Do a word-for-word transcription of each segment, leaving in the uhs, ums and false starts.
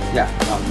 Ya, vamos.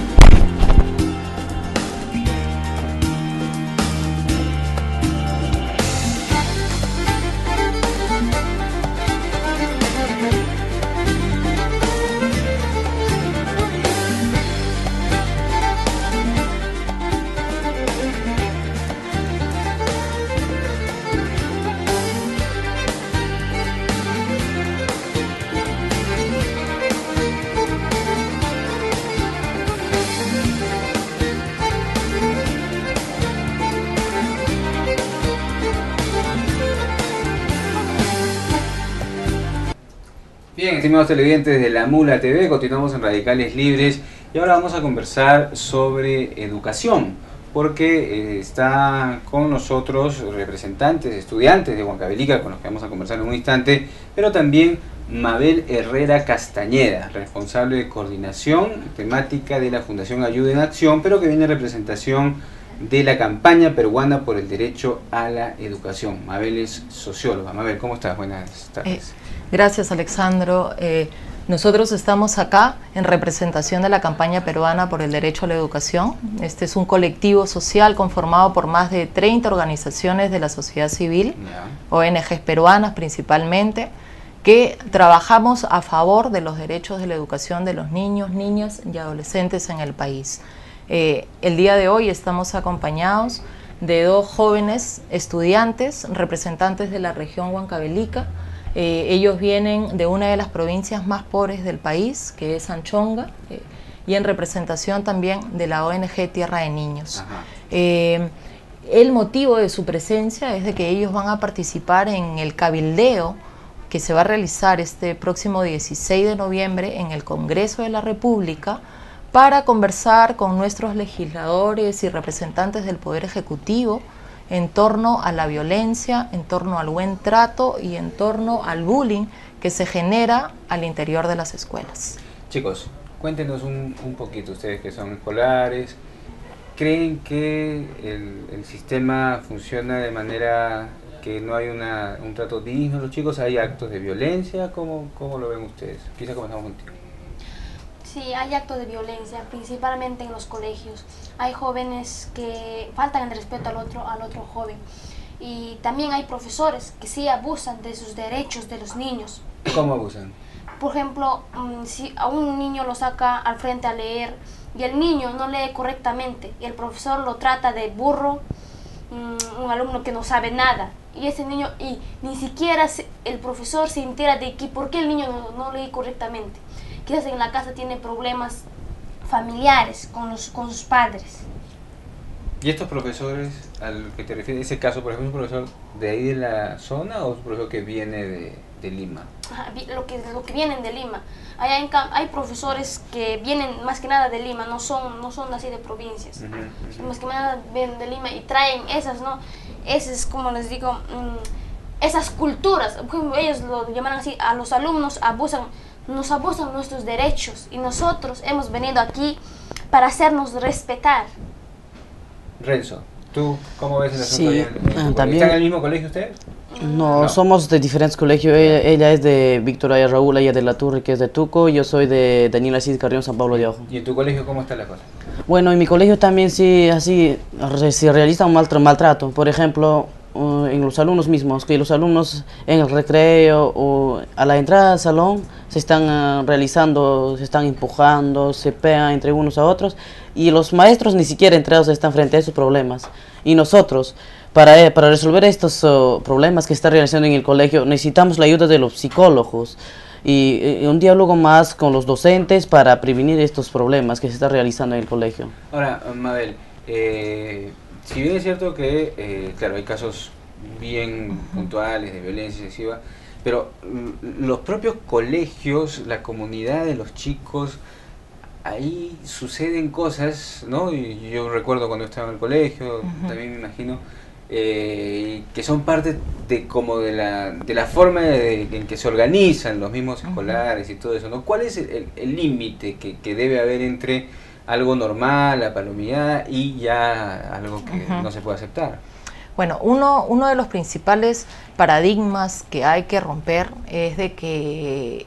Bien, estimados televidentes de La Mula T V, continuamos en Radicales Libres y ahora vamos a conversar sobre educación, porque eh, está con nosotros representantes, estudiantes de Huancavelica, con los que vamos a conversar en un instante, pero también Mabel Herrera Castañeda, responsable de coordinación temática de la Fundación Ayuda en Acción, pero que viene en representación de la campaña peruana por el derecho a la educación. Mabel es socióloga. Mabel, ¿cómo estás? Buenas tardes. Eh, gracias, Alexandro. Eh, nosotros estamos acá en representación de la campaña peruana por el derecho a la educación. Este es un colectivo social conformado por más de treinta organizaciones de la sociedad civil, yeah. O N Ges peruanas principalmente, que trabajamos a favor de los derechos de la educación de los niños, niñas y adolescentes en el país. Eh, el día de hoy estamos acompañados de dos jóvenes estudiantes, representantes de la región Huancavelica. Eh, ellos vienen de una de las provincias más pobres del país, que es Anchonga, eh, y en representación también de la O N Ge Tierra de Niños. Eh, el motivo de su presencia es de que ellos van a participar en el cabildeo que se va a realizar este próximo dieciséis de noviembre en el Congreso de la República, para conversar con nuestros legisladores y representantes del Poder Ejecutivo en torno a la violencia, en torno al buen trato y en torno al bullying que se genera al interior de las escuelas. Chicos, cuéntenos un, un poquito, ustedes que son escolares, ¿creen que el, el sistema funciona de manera que no hay una, un trato digno a los chicos? ¿Hay actos de violencia? ¿Cómo, cómo lo ven ustedes? Quizá comenzamos contigo. Sí, hay actos de violencia, principalmente en los colegios. Hay jóvenes que faltan el respeto al otro, al otro joven. Y también hay profesores que sí abusan de sus derechos de los niños. ¿Cómo abusan? Por ejemplo, si a un niño lo saca al frente a leer y el niño no lee correctamente y el profesor lo trata de burro, un alumno que no sabe nada, y ese niño, y ni siquiera el profesor se entera de que por qué el niño no, no lee correctamente. Quizás en la casa tiene problemas familiares con, los, con sus padres. ¿Y estos profesores, al que te refieres, ese caso, por ejemplo, es un profesor de ahí de la zona o es un profesor que viene de, de Lima? Ajá, lo, que, lo que vienen de Lima. Hay, hay, hay profesores que vienen más que nada de Lima, no son, no son así de provincias. Uh-huh, uh-huh. Más que nada vienen de Lima y traen esas, ¿no? Esas, como les digo, mmm, esas culturas. Ellos lo llaman así, a los alumnos abusan. Nos abusan nuestros derechos y nosotros hemos venido aquí para hacernos respetar. Renzo, ¿tú cómo ves el asunto? Sí, en, en también. ¿Están en el mismo colegio ustedes? No, no, somos de diferentes colegios. Ella, ella es de Victoria Raúl, ella de La Turre, que es de Tuco, y yo soy de Daniel Asís Carrión, San Pablo de Ojo. ¿Y en tu colegio cómo está la cosa? Bueno, en mi colegio también sí, así, se realiza un maltrato. Por ejemplo, uh, en los alumnos mismos, que los alumnos en el recreo o a la entrada al salón se están uh, realizando, se están empujando, se pegan entre unos a otros, y los maestros ni siquiera entrenados están frente a esos problemas. Y nosotros, para, eh, para resolver estos uh, problemas que se están realizando en el colegio, necesitamos la ayuda de los psicólogos y, y un diálogo más con los docentes para prevenir estos problemas que se están realizando en el colegio. Ahora, Mabel, eh, si bien es cierto que, eh, claro, hay casos bien puntuales de violencia excesiva, pero los propios colegios, la comunidad de los chicos, ahí suceden cosas, ¿no? Y yo recuerdo cuando estaba en el colegio, uh-huh. también me imagino, eh, que son parte de como de la, de la forma de, en que se organizan los mismos escolares uh-huh. y todo eso, ¿no? ¿Cuál es el límite que, que debe haber entre algo normal, la palomillada, y ya algo que uh-huh. no se puede aceptar? Bueno, uno, uno de los principales paradigmas que hay que romper es de que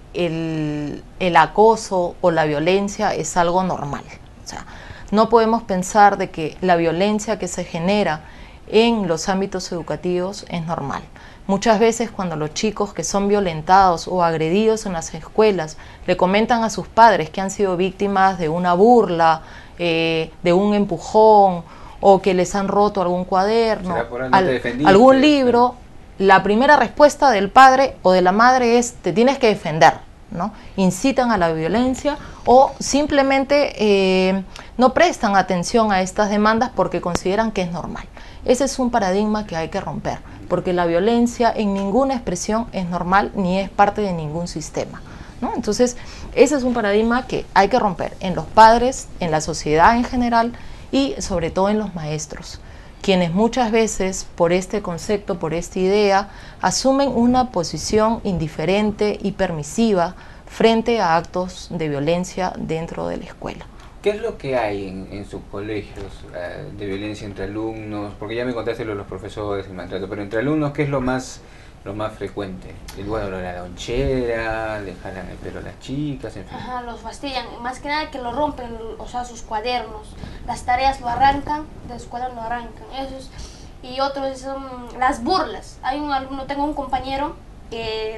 el, el acoso o la violencia es algo normal. O sea, no podemos pensar de que la violencia que se genera en los ámbitos educativos es normal. Muchas veces cuando los chicos que son violentados o agredidos en las escuelas le comentan a sus padres que han sido víctimas de una burla, eh, de un empujón, o que les han roto algún cuaderno, al, algún libro, la primera respuesta del padre o de la madre es: te tienes que defender, ¿no? Incitan a la violencia o simplemente eh, no prestan atención a estas demandas porque consideran que es normal. Ese es un paradigma que hay que romper, porque la violencia en ninguna expresión es normal ni es parte de ningún sistema, ¿no? Entonces, ese es un paradigma que hay que romper en los padres, en la sociedad en general y sobre todo en los maestros, quienes muchas veces por este concepto, por esta idea, asumen una posición indiferente y permisiva frente a actos de violencia dentro de la escuela. ¿Qué es lo que hay en, en sus colegios uh, de violencia entre alumnos? Porque ya me contaste lo de los profesores, el maltrato, pero entre alumnos, ¿qué es lo más lo más frecuente? El bueno, lo de la lonchera, le jalan el pelo a las chicas, en fin. Ajá, los fastidian, más que nada que lo rompen, o sea, sus cuadernos, las tareas lo arrancan, de los cuadernos lo arrancan, esos, y otros son las burlas. Hay un alumno, tengo un compañero que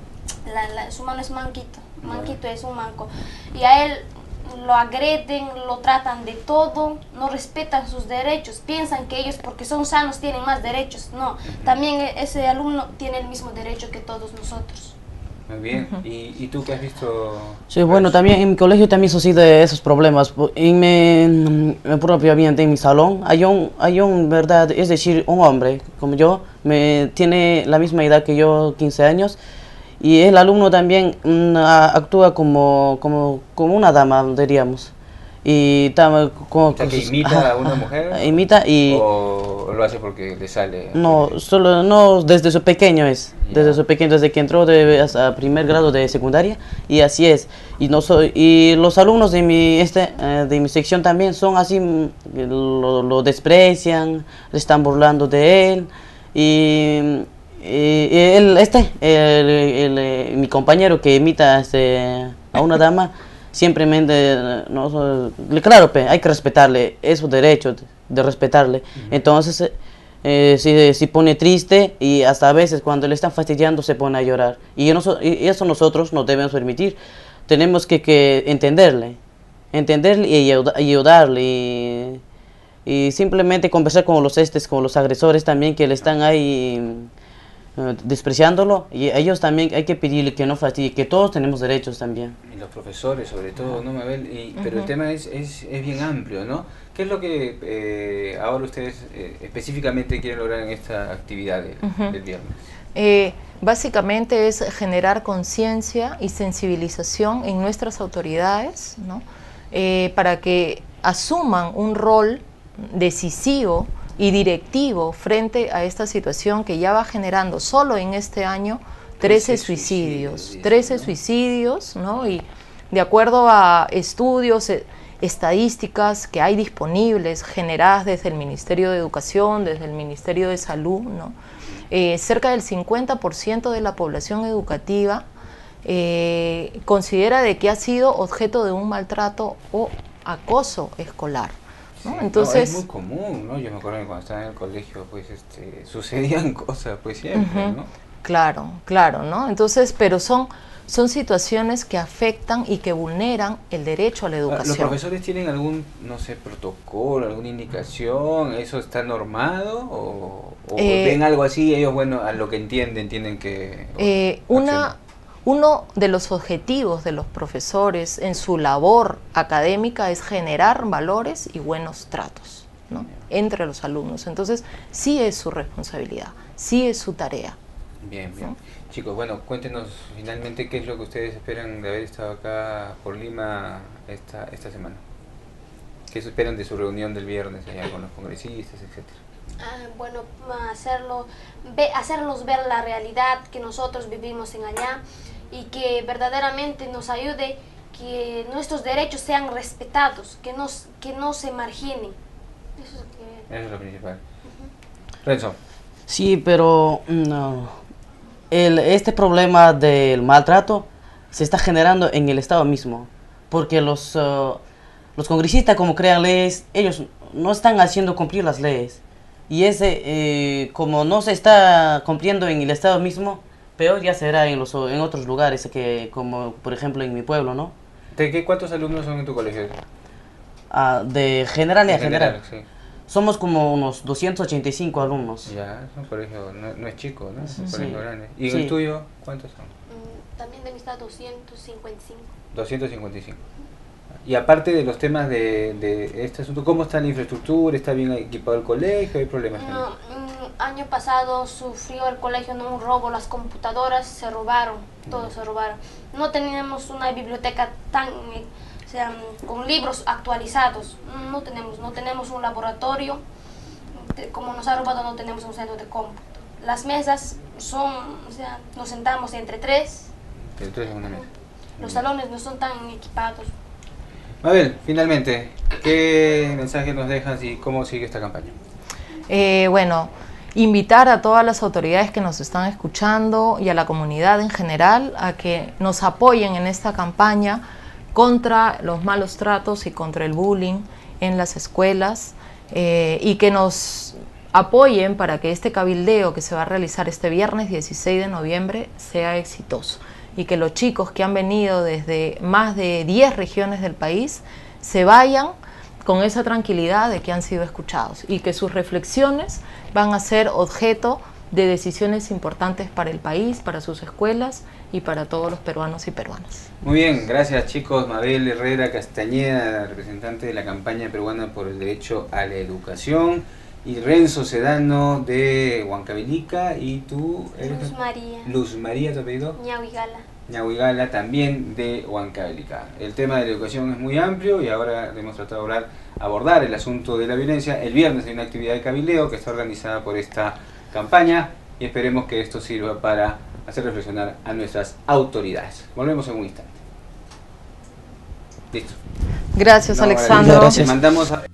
la, la, su mano es manquito, manquito es un manco, y a él lo agreden, lo tratan de todo, no respetan sus derechos, piensan que ellos porque son sanos tienen más derechos. No, también ese alumno tiene el mismo derecho que todos nosotros. Muy bien. Uh-huh. ¿Y, ¿Y tú qué has visto? Sí, bueno, también en mi colegio también sucede esos problemas. En mi, en mi propio ambiente, en mi salón, hay un, hay un, verdad, es decir, un hombre como yo, me, tiene la misma edad que yo, quince años, y el alumno también mm, actúa como, como, como una dama, diríamos. Y tam, como, o sea, que imita ajá, a una mujer. Imita y... ¿O lo hace porque le sale? No, solo, no, desde su pequeño es. Yeah. Desde su pequeño, desde que entró de, hasta primer grado de secundaria. Y así es. Y, no soy, y los alumnos de mi, este, eh, de mi sección también son así, lo, lo desprecian, le están burlando de él. Y... Y él, este, el, el, el, mi compañero que imita este, a una dama, simplemente, no, claro, pe, hay que respetarle, es su derecho de, de respetarle. Uh-huh. Entonces, eh, se, se pone triste y hasta a veces cuando le están fastidiando se pone a llorar. Y, no, y eso nosotros no debemos permitir, tenemos que, que entenderle, entenderle y ayudarle. Y, y simplemente conversar con los estes, con los agresores también que le están ahí despreciándolo, y a ellos también hay que pedirle que no fastidie, que todos tenemos derechos también. Y los profesores sobre todo, ¿no, Mabel? Y, pero uh-huh. el tema es, es, es bien amplio, ¿no? ¿Qué es lo que eh, ahora ustedes eh, específicamente quieren lograr en esta actividad de, uh-huh. del viernes? Eh, básicamente es generar conciencia y sensibilización en nuestras autoridades, ¿no? Eh, para que asuman un rol decisivo y directivo frente a esta situación que ya va generando solo en este año trece suicidios, suicidios trece suicidios, ¿no? Y de acuerdo a estudios, eh, estadísticas que hay disponibles, generadas desde el Ministerio de Educación, desde el Ministerio de Salud, ¿no? Eh, cerca del cincuenta por ciento de la población educativa eh, considera de que ha sido objeto de un maltrato o acoso escolar. ¿No? Entonces, no, es muy común, ¿no? Yo me acuerdo que cuando estaba en el colegio, pues, este, sucedían cosas, pues, siempre, uh-huh. ¿no? Claro, claro, ¿no? Entonces, pero son, son situaciones que afectan y que vulneran el derecho a la educación. ¿Los profesores tienen algún, no sé, protocolo, alguna indicación? ¿Eso está normado? ¿O, o eh, ven algo así y ellos, bueno, a lo que entienden, tienen que eh, una Uno de los objetivos de los profesores en su labor académica es generar valores y buenos tratos, ¿no? entre los alumnos. Entonces, sí es su responsabilidad, sí es su tarea. Bien, bien. ¿No? Chicos, bueno, cuéntenos finalmente qué es lo que ustedes esperan de haber estado acá por Lima esta, esta semana. ¿Qué esperan de su reunión del viernes allá con los congresistas, etcétera? Ah, bueno, hacerlo, ve, hacerlos ver la realidad que nosotros vivimos en allá, y que verdaderamente nos ayude que nuestros derechos sean respetados, que, nos, que no se marginen. Eso es, que... Eso es lo principal. Renzo. Sí, pero no, el, este problema del maltrato se está generando en el Estado mismo, porque los, uh, los congresistas como crean leyes, ellos no están haciendo cumplir las leyes. Y ese, eh, como no se está cumpliendo en el Estado mismo, peor ya será en, los, en otros lugares, que como por ejemplo en mi pueblo, ¿no? ¿De qué cuántos alumnos son en tu colegio? Ah, de general y a En general. sí. Somos como unos doscientos ochenta y cinco alumnos. Ya, es un colegio, no, no es chico, ¿no? Es un Sí. colegio grande. ¿Y en Sí. el tuyo cuántos son? Mm, También de mi estado doscientos cincuenta y cinco. doscientos cincuenta y cinco. Y aparte de los temas de, de este asunto, ¿cómo está la infraestructura? ¿Está bien equipado el colegio? ¿Hay problemas? No, mm, año pasado sufrió el colegio, ¿no?, un robo, las computadoras se robaron, todo se robaron. No teníamos una biblioteca tan, eh, o sea, mm, con libros actualizados, no tenemos, no tenemos un laboratorio, Te- como nos ha robado no tenemos un centro de cómputo. Las mesas son, o sea, nos sentamos entre tres, El tres es una mesa. los salones no son tan equipados. Mabel, finalmente, ¿qué mensaje nos dejas y cómo sigue esta campaña? Eh, bueno, invitar a todas las autoridades que nos están escuchando y a la comunidad en general a que nos apoyen en esta campaña contra los malos tratos y contra el bullying en las escuelas, eh, y que nos apoyen para que este cabildeo que se va a realizar este viernes dieciséis de noviembre sea exitoso, y que los chicos que han venido desde más de diez regiones del país se vayan con esa tranquilidad de que han sido escuchados y que sus reflexiones van a ser objeto de decisiones importantes para el país, para sus escuelas y para todos los peruanos y peruanas. Muy bien, gracias chicos. Mabel Herrera Castañeda, representante de la campaña peruana por el derecho a la educación, y Renzo Sedano de Huancavelica, y tú eres Luz María, Luz María, ¿tu apellido? Ñahuigala. Ñahuigala, también de Huancavelica. El tema de la educación es muy amplio y ahora hemos tratado de hablar, abordar el asunto de la violencia. El viernes hay una actividad de cabildeo que está organizada por esta campaña y esperemos que esto sirva para hacer reflexionar a nuestras autoridades. Volvemos en un instante. Listo. Gracias, No, Alexandro. gracias. Mandamos a...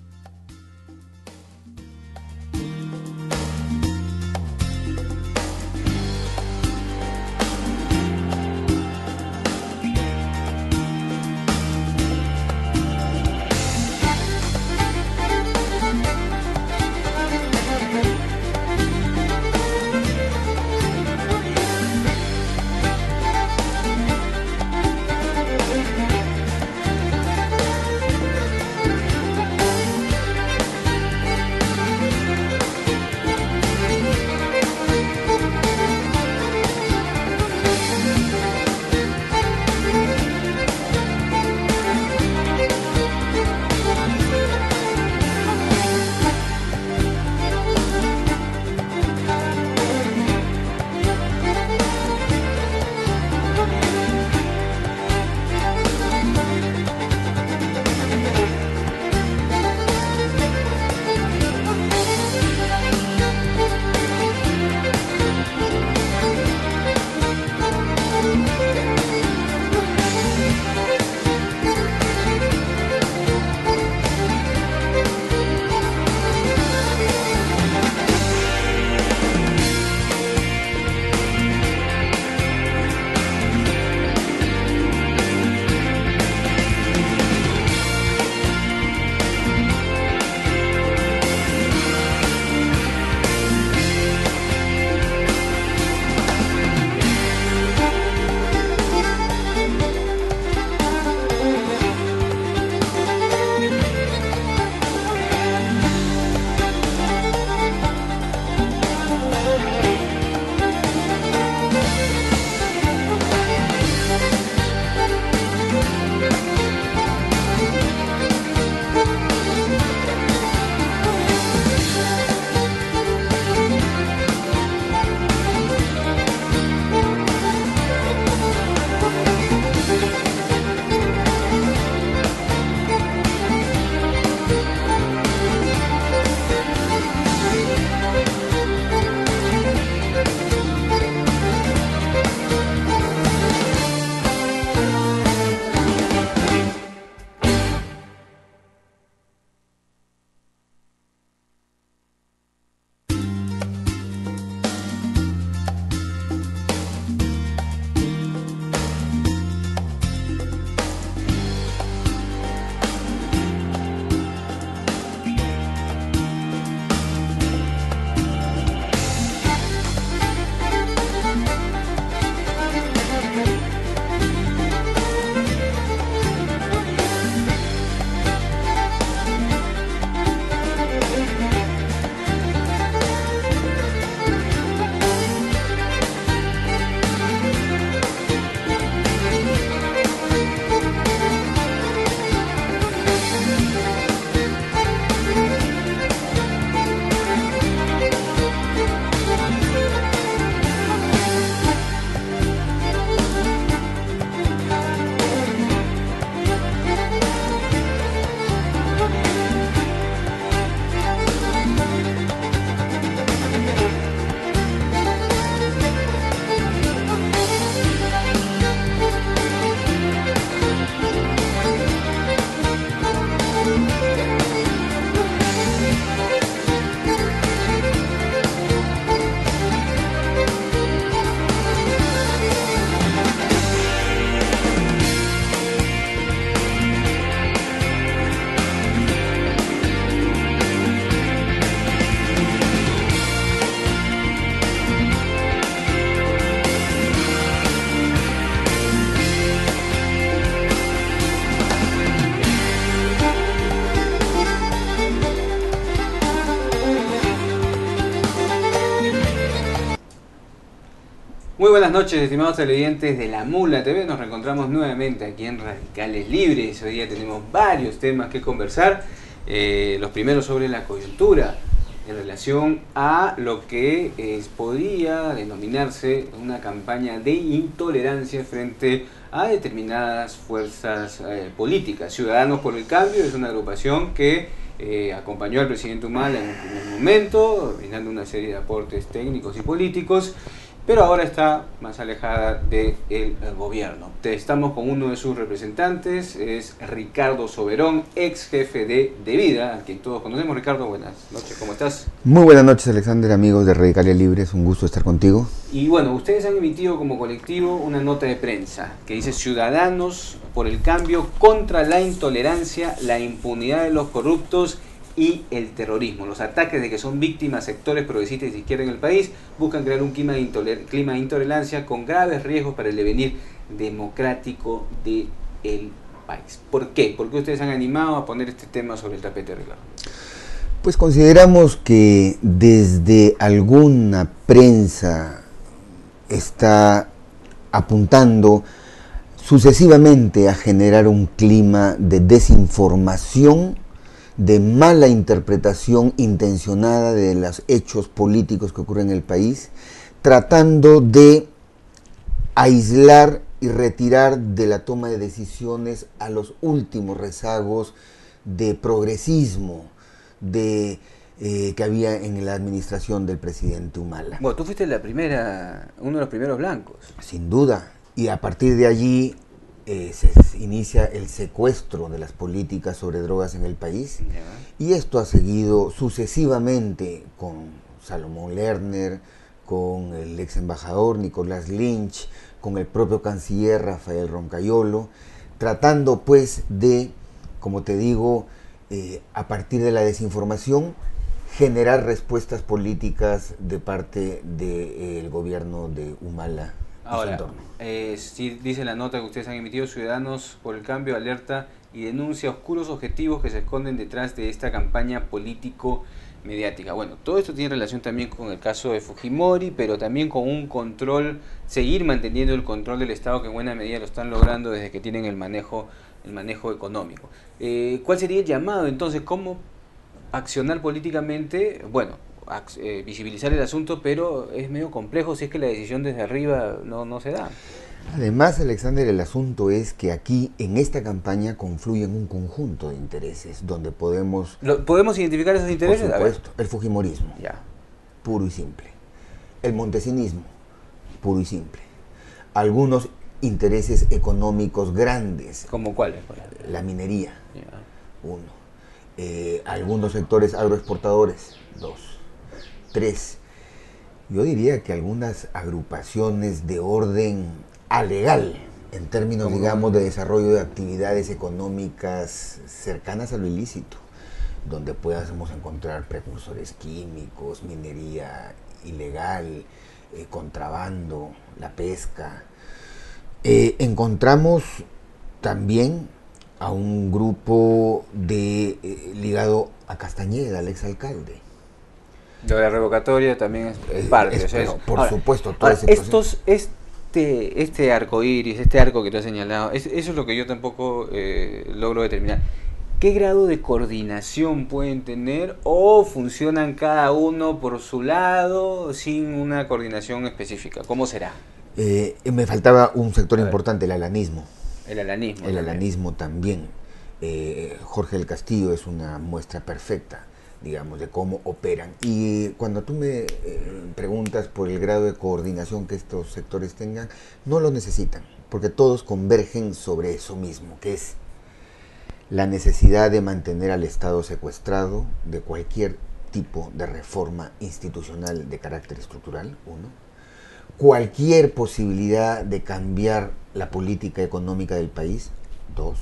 buenas noches, estimados televidentes de La Mula T V. Nos reencontramos nuevamente aquí en Radicales Libres. Hoy día tenemos varios temas que conversar. Eh, los primeros sobre la coyuntura en relación a lo que eh, podría denominarse una campaña de intolerancia frente a determinadas fuerzas eh, políticas. Ciudadanos por el Cambio es una agrupación que eh, acompañó al presidente Humala en un primer momento, brindando una serie de aportes técnicos y políticos, pero ahora está más alejada del gobierno. Estamos con uno de sus representantes, es Ricardo Soberón, ex jefe de De Vida, a quien todos conocemos. Ricardo, buenas noches, ¿cómo estás? Muy buenas noches, Alexander, amigos de Radicales Libres, un gusto estar contigo. Y bueno, ustedes han emitido como colectivo una nota de prensa que dice: Ciudadanos por el Cambio contra la intolerancia, la impunidad de los corruptos y el terrorismo. Los ataques de que son víctimas sectores progresistas de izquierda en el país buscan crear un clima de, intoler clima de intolerancia con graves riesgos para el devenir democrático del país. ¿Por qué? ¿Por qué ustedes han animado a poner este tema sobre el tapete, Ricardo? Pues consideramos que desde alguna prensa está apuntando sucesivamente a generar un clima de desinformación, de mala interpretación intencionada de los hechos políticos que ocurren en el país, tratando de aislar y retirar de la toma de decisiones a los últimos rezagos de progresismo de, eh, que había en la administración del presidente Humala. Bueno, tú fuiste la primera, uno de los primeros blancos. Sin duda, y a partir de allí Eh, se inicia el secuestro de las políticas sobre drogas en el país, yeah. Y esto ha seguido sucesivamente con Salomón Lerner, con el ex embajador Nicolás Lynch, con el propio canciller Rafael Roncayolo, tratando pues de, como te digo, eh, a partir de la desinformación, generar respuestas políticas de parte del gobierno de Humala. Ahora, eh, si dice la nota que ustedes han emitido: Ciudadanos por el Cambio alerta y denuncia oscuros objetivos que se esconden detrás de esta campaña político-mediática. Bueno, todo esto tiene relación también con el caso de Fujimori, pero también con un control, seguir manteniendo el control del Estado, que en buena medida lo están logrando desde que tienen el manejo, el manejo económico. Eh, ¿Cuál sería el llamado entonces? ¿Cómo accionar políticamente? Bueno, Eh, visibilizar el asunto, pero es medio complejo si es que la decisión desde arriba no, no se da. Además, Alexander, el asunto es que aquí en esta campaña confluyen un conjunto de intereses donde podemos... ¿Lo, ¿Podemos identificar esos intereses? Por supuesto, el fujimorismo, ya. Puro y simple. El montesinismo, puro y simple. Algunos intereses económicos grandes. ¿Como cuáles? Por ejemplo? La minería, ya. Uno. Eh, algunos sectores agroexportadores, dos. Tres, yo diría que algunas agrupaciones de orden alegal, en términos, digamos, de desarrollo de actividades económicas cercanas a lo ilícito, donde podamos encontrar precursores químicos, minería ilegal, eh, contrabando, la pesca. Eh, encontramos también a un grupo de, eh, ligado a Castañeda, al exalcalde. Lo de la revocatoria también es, es parte. Es, o sea, pero, es, por ahora, supuesto, todo ahora, ese estos, este, este arco iris, este arco que tú has señalado, es, eso es lo que yo tampoco eh, logro determinar. ¿Qué grado de coordinación pueden tener o funcionan cada uno por su lado sin una coordinación específica? ¿Cómo será? Eh, me faltaba un sector importante, el alanismo. El alanismo. El también. alanismo también. Eh, Jorge del Castillo es una muestra perfecta, digamos, de cómo operan. Y cuando tú me eh, preguntas por el grado de coordinación que estos sectores tengan, no lo necesitan, porque todos convergen sobre eso mismo, que es la necesidad de mantener al Estado secuestrado de cualquier tipo de reforma institucional de carácter estructural, uno. Cualquier posibilidad de cambiar la política económica del país, dos.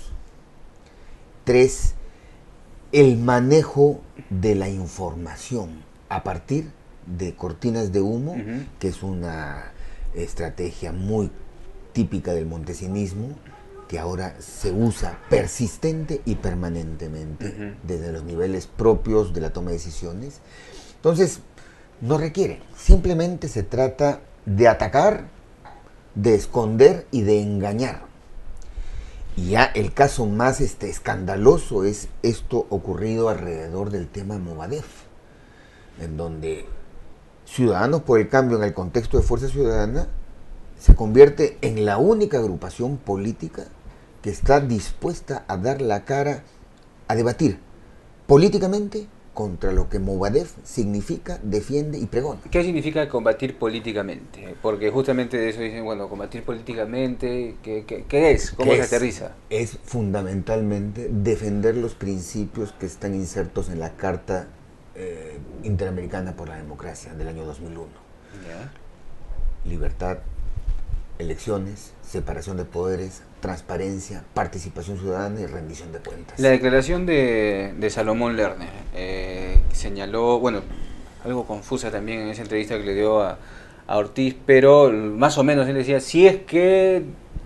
Tres, el manejo de la información a partir de cortinas de humo, uh-huh. que es una estrategia muy típica del montesinismo, que ahora se usa persistente y permanentemente, uh-huh. desde los niveles propios de la toma de decisiones. Entonces, no requiere, simplemente se trata de atacar de esconder y de engañar. Y ya el caso más este, escandaloso es esto ocurrido alrededor del tema Movadef, en donde Ciudadanos por el Cambio, en el contexto de Fuerza Ciudadana, se convierte en la única agrupación política que está dispuesta a dar la cara, a debatir políticamente contra lo que Movadef significa, defiende y pregona. ¿Qué significa combatir políticamente? Porque justamente de eso dicen, bueno, combatir políticamente, ¿qué, qué, qué es? ¿Cómo ¿Qué se es? aterriza? Es fundamentalmente defender los principios que están insertos en la Carta eh, Interamericana por la Democracia del año dos mil uno. ¿Ya? Libertad, elecciones, separación de poderes, transparencia, participación ciudadana y rendición de cuentas. La declaración de, de Salomón Lerner eh, señaló, bueno, algo confusa también en esa entrevista que le dio a, a Ortiz, pero más o menos él decía, si es que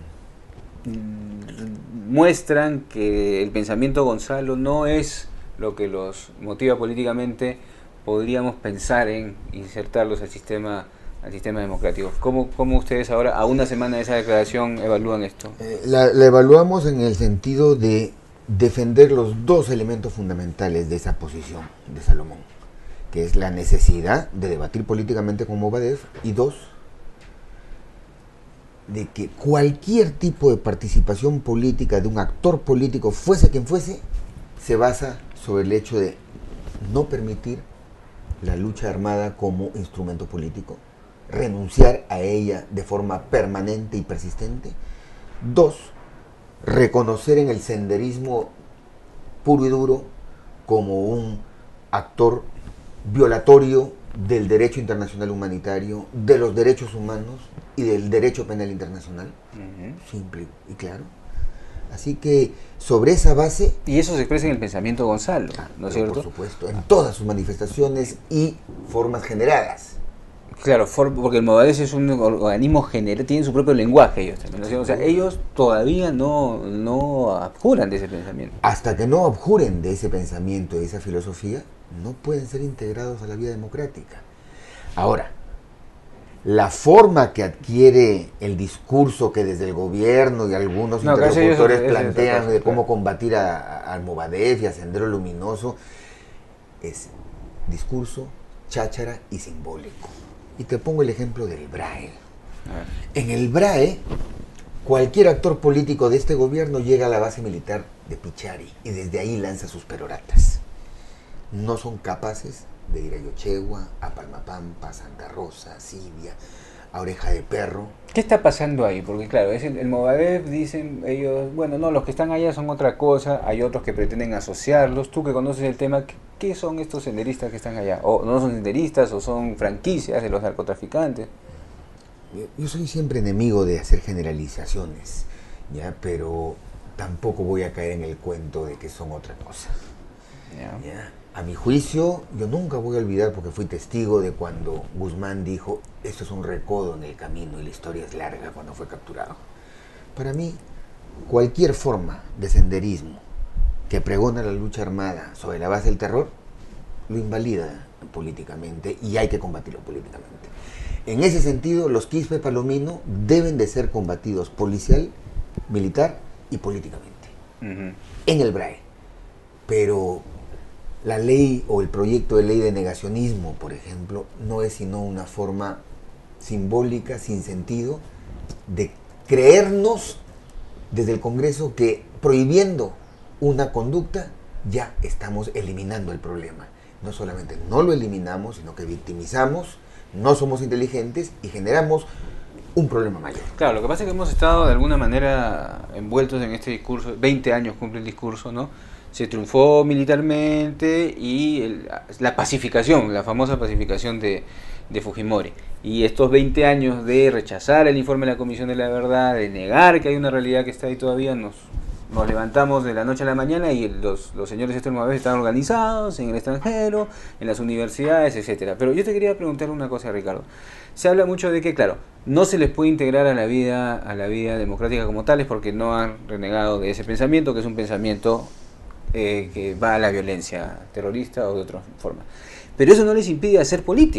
mm, muestran que el pensamiento Gonzalo no es lo que los motiva políticamente, podríamos pensar en insertarlos al sistema al sistema democrático. ¿Cómo, ¿Cómo ustedes ahora, a una semana de esa declaración, evalúan esto? Eh, la, la evaluamos en el sentido de defender los dos elementos fundamentales de esa posición de Salomón, que es la necesidad de debatir políticamente con Movadef, y dos, de que cualquier tipo de participación política de un actor político, fuese quien fuese, se basa sobre el hecho de no permitir la lucha armada como instrumento político, renunciar a ella de forma permanente y persistente. Dos, reconocer en el senderismo puro y duro como un actor violatorio del derecho internacional humanitario, de los derechos humanos y del derecho penal internacional. Uh-huh. Simple y claro. Así que sobre esa base... Y eso se expresa en el pensamiento Gonzalo, ¿no es cierto? Por supuesto, en todas sus manifestaciones y formas generadas. Claro, porque el Movadef es un organismo general, tienen su propio lenguaje ellos también, ¿no? O sea, ellos todavía no, no abjuran de ese pensamiento. Hasta que no abjuren de ese pensamiento, de esa filosofía, no pueden ser integrados a la vida democrática. Ahora, la forma que adquiere el discurso que desde el gobierno y algunos no, interlocutores eso, plantean eso, eso, de cómo combatir al Movadef y a Sendero Luminoso es discurso, cháchara y simbólico. Y te pongo el ejemplo del B R A E. En el B R A E, cualquier actor político de este gobierno llega a la base militar de Pichari y desde ahí lanza sus peroratas. No son capaces de ir a Yochegua, a Palmapampa, a Santa Rosa, a Sibia, a Oreja de Perro. ¿Qué está pasando ahí? Porque claro, es el, el Movadef, dicen ellos, bueno, no, los que están allá son otra cosa, hay otros que pretenden asociarlos. Tú que conoces el tema, ¿qué son estos senderistas que están allá? ¿O no son senderistas o son franquicias de los narcotraficantes? Yo soy siempre enemigo de hacer generalizaciones, ¿ya? Pero tampoco voy a caer en el cuento de que son otra cosa. ¿Ya? ¿Ya? A mi juicio, yo nunca voy a olvidar, porque fui testigo de cuando Guzmán dijo, esto es un recodo en el camino y la historia es larga, cuando fue capturado. Para mí, cualquier forma de senderismo que pregona la lucha armada sobre la base del terror, lo invalida políticamente y hay que combatirlo políticamente. En ese sentido, los Quispe Palomino deben de ser combatidos policial, militar y políticamente. Uh-huh. En el B R A E. Pero la ley o el proyecto de ley de negacionismo, por ejemplo, no es sino una forma simbólica, sin sentido, de creernos desde el Congreso que prohibiendo una conducta ya estamos eliminando el problema. No solamente no lo eliminamos, sino que victimizamos, no somos inteligentes y generamos un problema mayor. Claro, lo que pasa es que hemos estado de alguna manera envueltos en este discurso, veinte años cumple el discurso, ¿no? Se triunfó militarmente y el, la pacificación, la famosa pacificación de, de Fujimori. Y estos veinte años de rechazar el informe de la Comisión de la Verdad, de negar que hay una realidad que está ahí todavía, nos, nos levantamos de la noche a la mañana y los, los señores estos nuevas están organizados en el extranjero, en las universidades, etcétera. Pero yo te quería preguntar una cosa, Ricardo. Se habla mucho de que, claro, no se les puede integrar a la vida, a la vida democrática como tales porque no han renegado de ese pensamiento, que es un pensamiento Eh, que va a la violencia terrorista o de otra forma. Pero eso no les impide hacer política.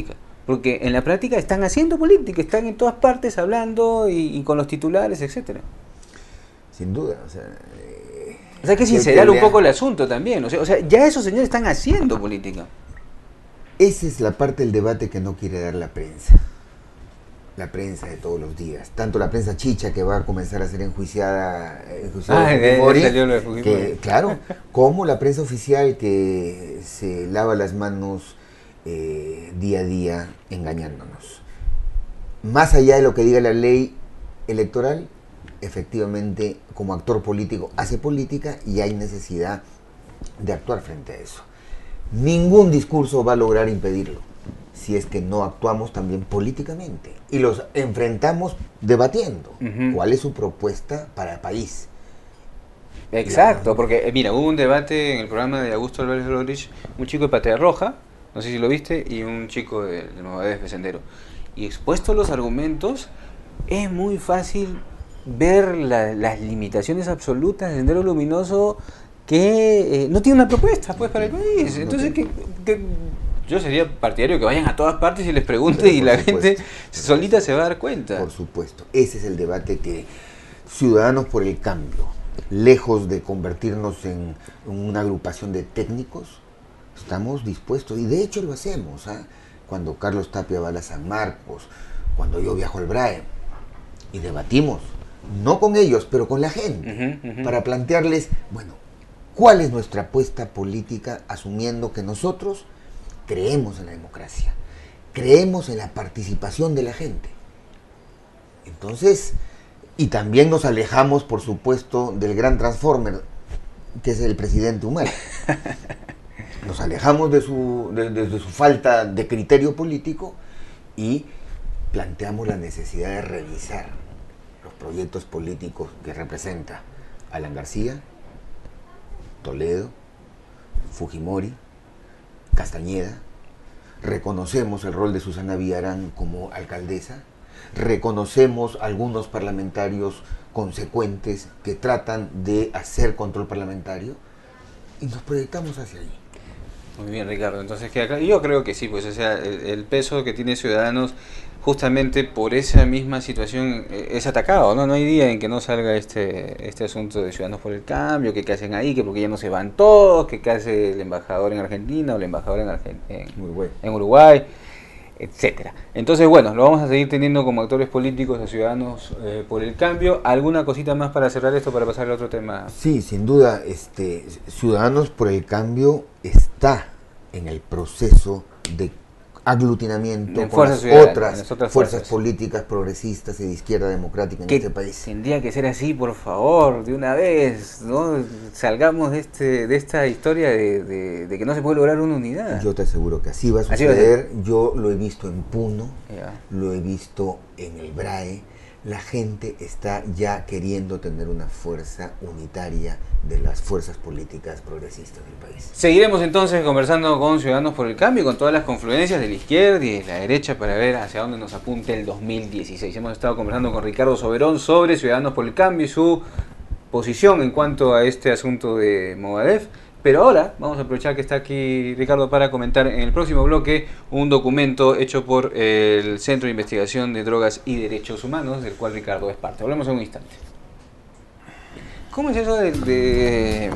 Porque en la práctica están haciendo política, están en todas partes hablando y, y con los titulares, etcétera. Sin duda, o sea... Eh, o sea, hay que sincerar un poco el asunto también. O sea, o sea, ya esos señores están haciendo política. Esa es la parte del debate que no quiere dar la prensa. La prensa de todos los días. Tanto la prensa chicha, que va a comenzar a ser enjuiciada, enjuiciada ah, Fujimori, de, de, de Fujimori. Que, claro, como la prensa oficial que se lava las manos eh, día a día engañándonos. Más allá de lo que diga la ley electoral, efectivamente, como actor político, hace política y hay necesidad de actuar frente a eso. Ningún discurso va a lograr impedirlo, si es que no actuamos también políticamente y los enfrentamos debatiendo. Uh-huh. ¿Cuál es su propuesta para el país? Exacto, la... porque mira, hubo un debate en el programa de Augusto Álvarez Rodríguez, un chico de Patria Roja, no sé si lo viste, y un chico de, de Movadef de Sendero. Y expuestos los argumentos, es muy fácil ver la, las limitaciones absolutas de Sendero Luminoso, que eh, no tiene una propuesta pues para el país. Entonces, que, que yo sería partidario que vayan a todas partes y les pregunte y la supuesto, gente solita se va a dar cuenta. Por supuesto, ese es el debate que Ciudadanos por el Cambio, lejos de convertirnos en una agrupación de técnicos, estamos dispuestos, y de hecho lo hacemos, ¿eh? Cuando Carlos Tapia va a la San Marcos, cuando yo viajo al Brae, y debatimos, no con ellos, pero con la gente, uh-huh, uh-huh. para plantearles, bueno, ¿cuál es nuestra apuesta política asumiendo que nosotros creemos en la democracia, creemos en la participación de la gente? Entonces, y también nos alejamos, por supuesto, del gran transformer, que es el presidente Humala. Nos alejamos de su, de, de, de su falta de criterio político y planteamos la necesidad de revisar los proyectos políticos que representa Alan García, Toledo, Fujimori, Castañeda. Reconocemos el rol de Susana Villarán como alcaldesa, reconocemos algunos parlamentarios consecuentes que tratan de hacer control parlamentario y nos proyectamos hacia allí. Muy bien, Ricardo, entonces queda claro. Yo creo que sí, pues o sea, el, el peso que tiene Ciudadanos justamente por esa misma situación es atacado, ¿no? No hay día en que no salga este este asunto de Ciudadanos por el Cambio, que qué hacen ahí, que porque ya no se van todos, que qué hace el embajador en Argentina o el embajador en, Argen en, Uruguay. en Uruguay, etcétera. Entonces, bueno, lo vamos a seguir teniendo como actores políticos de Ciudadanos eh, por el Cambio. ¿Alguna cosita más para cerrar esto, para pasar al otro tema? Sí, sin duda, este, Ciudadanos por el Cambio está en el proceso de aglutinamiento en con las otras, las otras fuerzas, fuerzas políticas progresistas y de izquierda democrática en este país. Tendría que ser así, por favor, de una vez, ¿no? Salgamos de este de esta historia de, de, de que no se puede lograr una unidad. Yo te aseguro que así va a suceder. Yo lo he visto en Puno, yeah. lo he visto en el Brae. La gente está ya queriendo tener una fuerza unitaria de las fuerzas políticas progresistas del país. Seguiremos entonces conversando con Ciudadanos por el Cambio, con todas las confluencias de la izquierda y de la derecha para ver hacia dónde nos apunta el dos mil dieciséis. Hemos estado conversando con Ricardo Soberón sobre Ciudadanos por el Cambio y su posición en cuanto a este asunto de Movadef. Pero ahora vamos a aprovechar que está aquí Ricardo para comentar en el próximo bloque un documento hecho por el Centro de Investigación de Drogas y Derechos Humanos, del cual Ricardo es parte. Hablemos en un instante. ¿Cómo es eso de... de...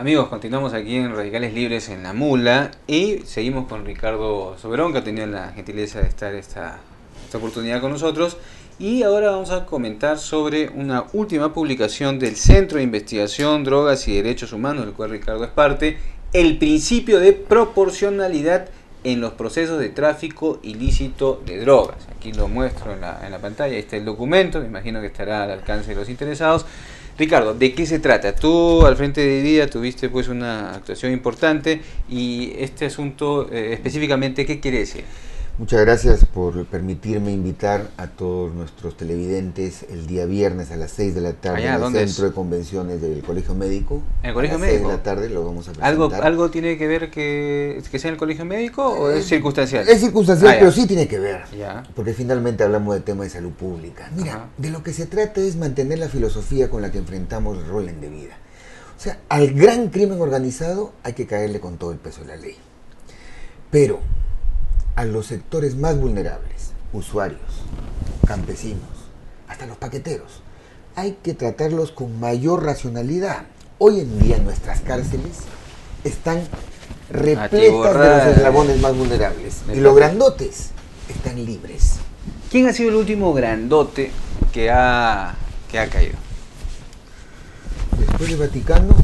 Amigos, continuamos aquí en Radicales Libres en La Mula y seguimos con Ricardo Soberón, que ha tenido la gentileza de estar esta, esta oportunidad con nosotros. Y ahora vamos a comentar sobre una última publicación del Centro de Investigación, Drogas y Derechos Humanos, del cual Ricardo es parte, el principio de proporcionalidad en los procesos de tráfico ilícito de drogas. Aquí lo muestro en la, en la pantalla, ahí está el documento, me imagino que estará al alcance de los interesados. Ricardo, ¿de qué se trata? Tú al frente de día tuviste pues una actuación importante y este asunto eh, específicamente, ¿qué quiere decir? Muchas gracias por permitirme invitar a todos nuestros televidentes el día viernes a las seis de la tarde Allá, en el ¿dónde Centro es? de Convenciones del Colegio Médico. ¿En el Colegio a las Médico? seis de la tarde lo vamos a presentar. ¿Algo, ¿Algo tiene que ver que, que sea en el Colegio Médico o es circunstancial? Es circunstancial, Ah, pero sí tiene que ver. Ya. Porque finalmente hablamos de temas de salud pública. Mira, Ajá. de lo que se trata es mantener la filosofía con la que enfrentamos el rol en de vida. O sea, al gran crimen organizado hay que caerle con todo el peso de la ley. Pero a los sectores más vulnerables, usuarios, campesinos, hasta los paqueteros, hay que tratarlos con mayor racionalidad. Hoy en día nuestras cárceles están repletas de los eslabones más vulnerables y los grandotes están libres. ¿Quién ha sido el último grandote que ha, que ha caído? Después del Vaticano,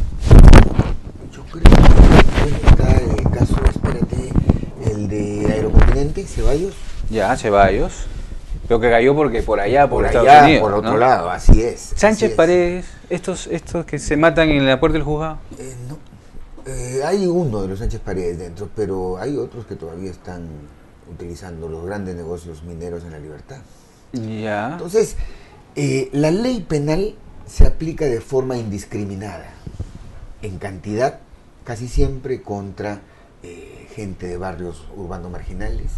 yo creo que bueno, está el caso, espérate, el de Aerocontinente, Ceballos. Ya, Ceballos. Pero que cayó porque por allá, por, Por Estados allá, Unidos, por otro ¿no? lado, así es. Sánchez así es. Paredes, estos, estos que se matan en la puerta del juzgado. Eh, no, eh, hay uno de los Sánchez Paredes dentro, pero hay otros que todavía están utilizando los grandes negocios mineros en la libertad. Ya. Entonces, eh, la ley penal se aplica de forma indiscriminada, en cantidad, casi siempre contra eh, gente de barrios urbanos marginales,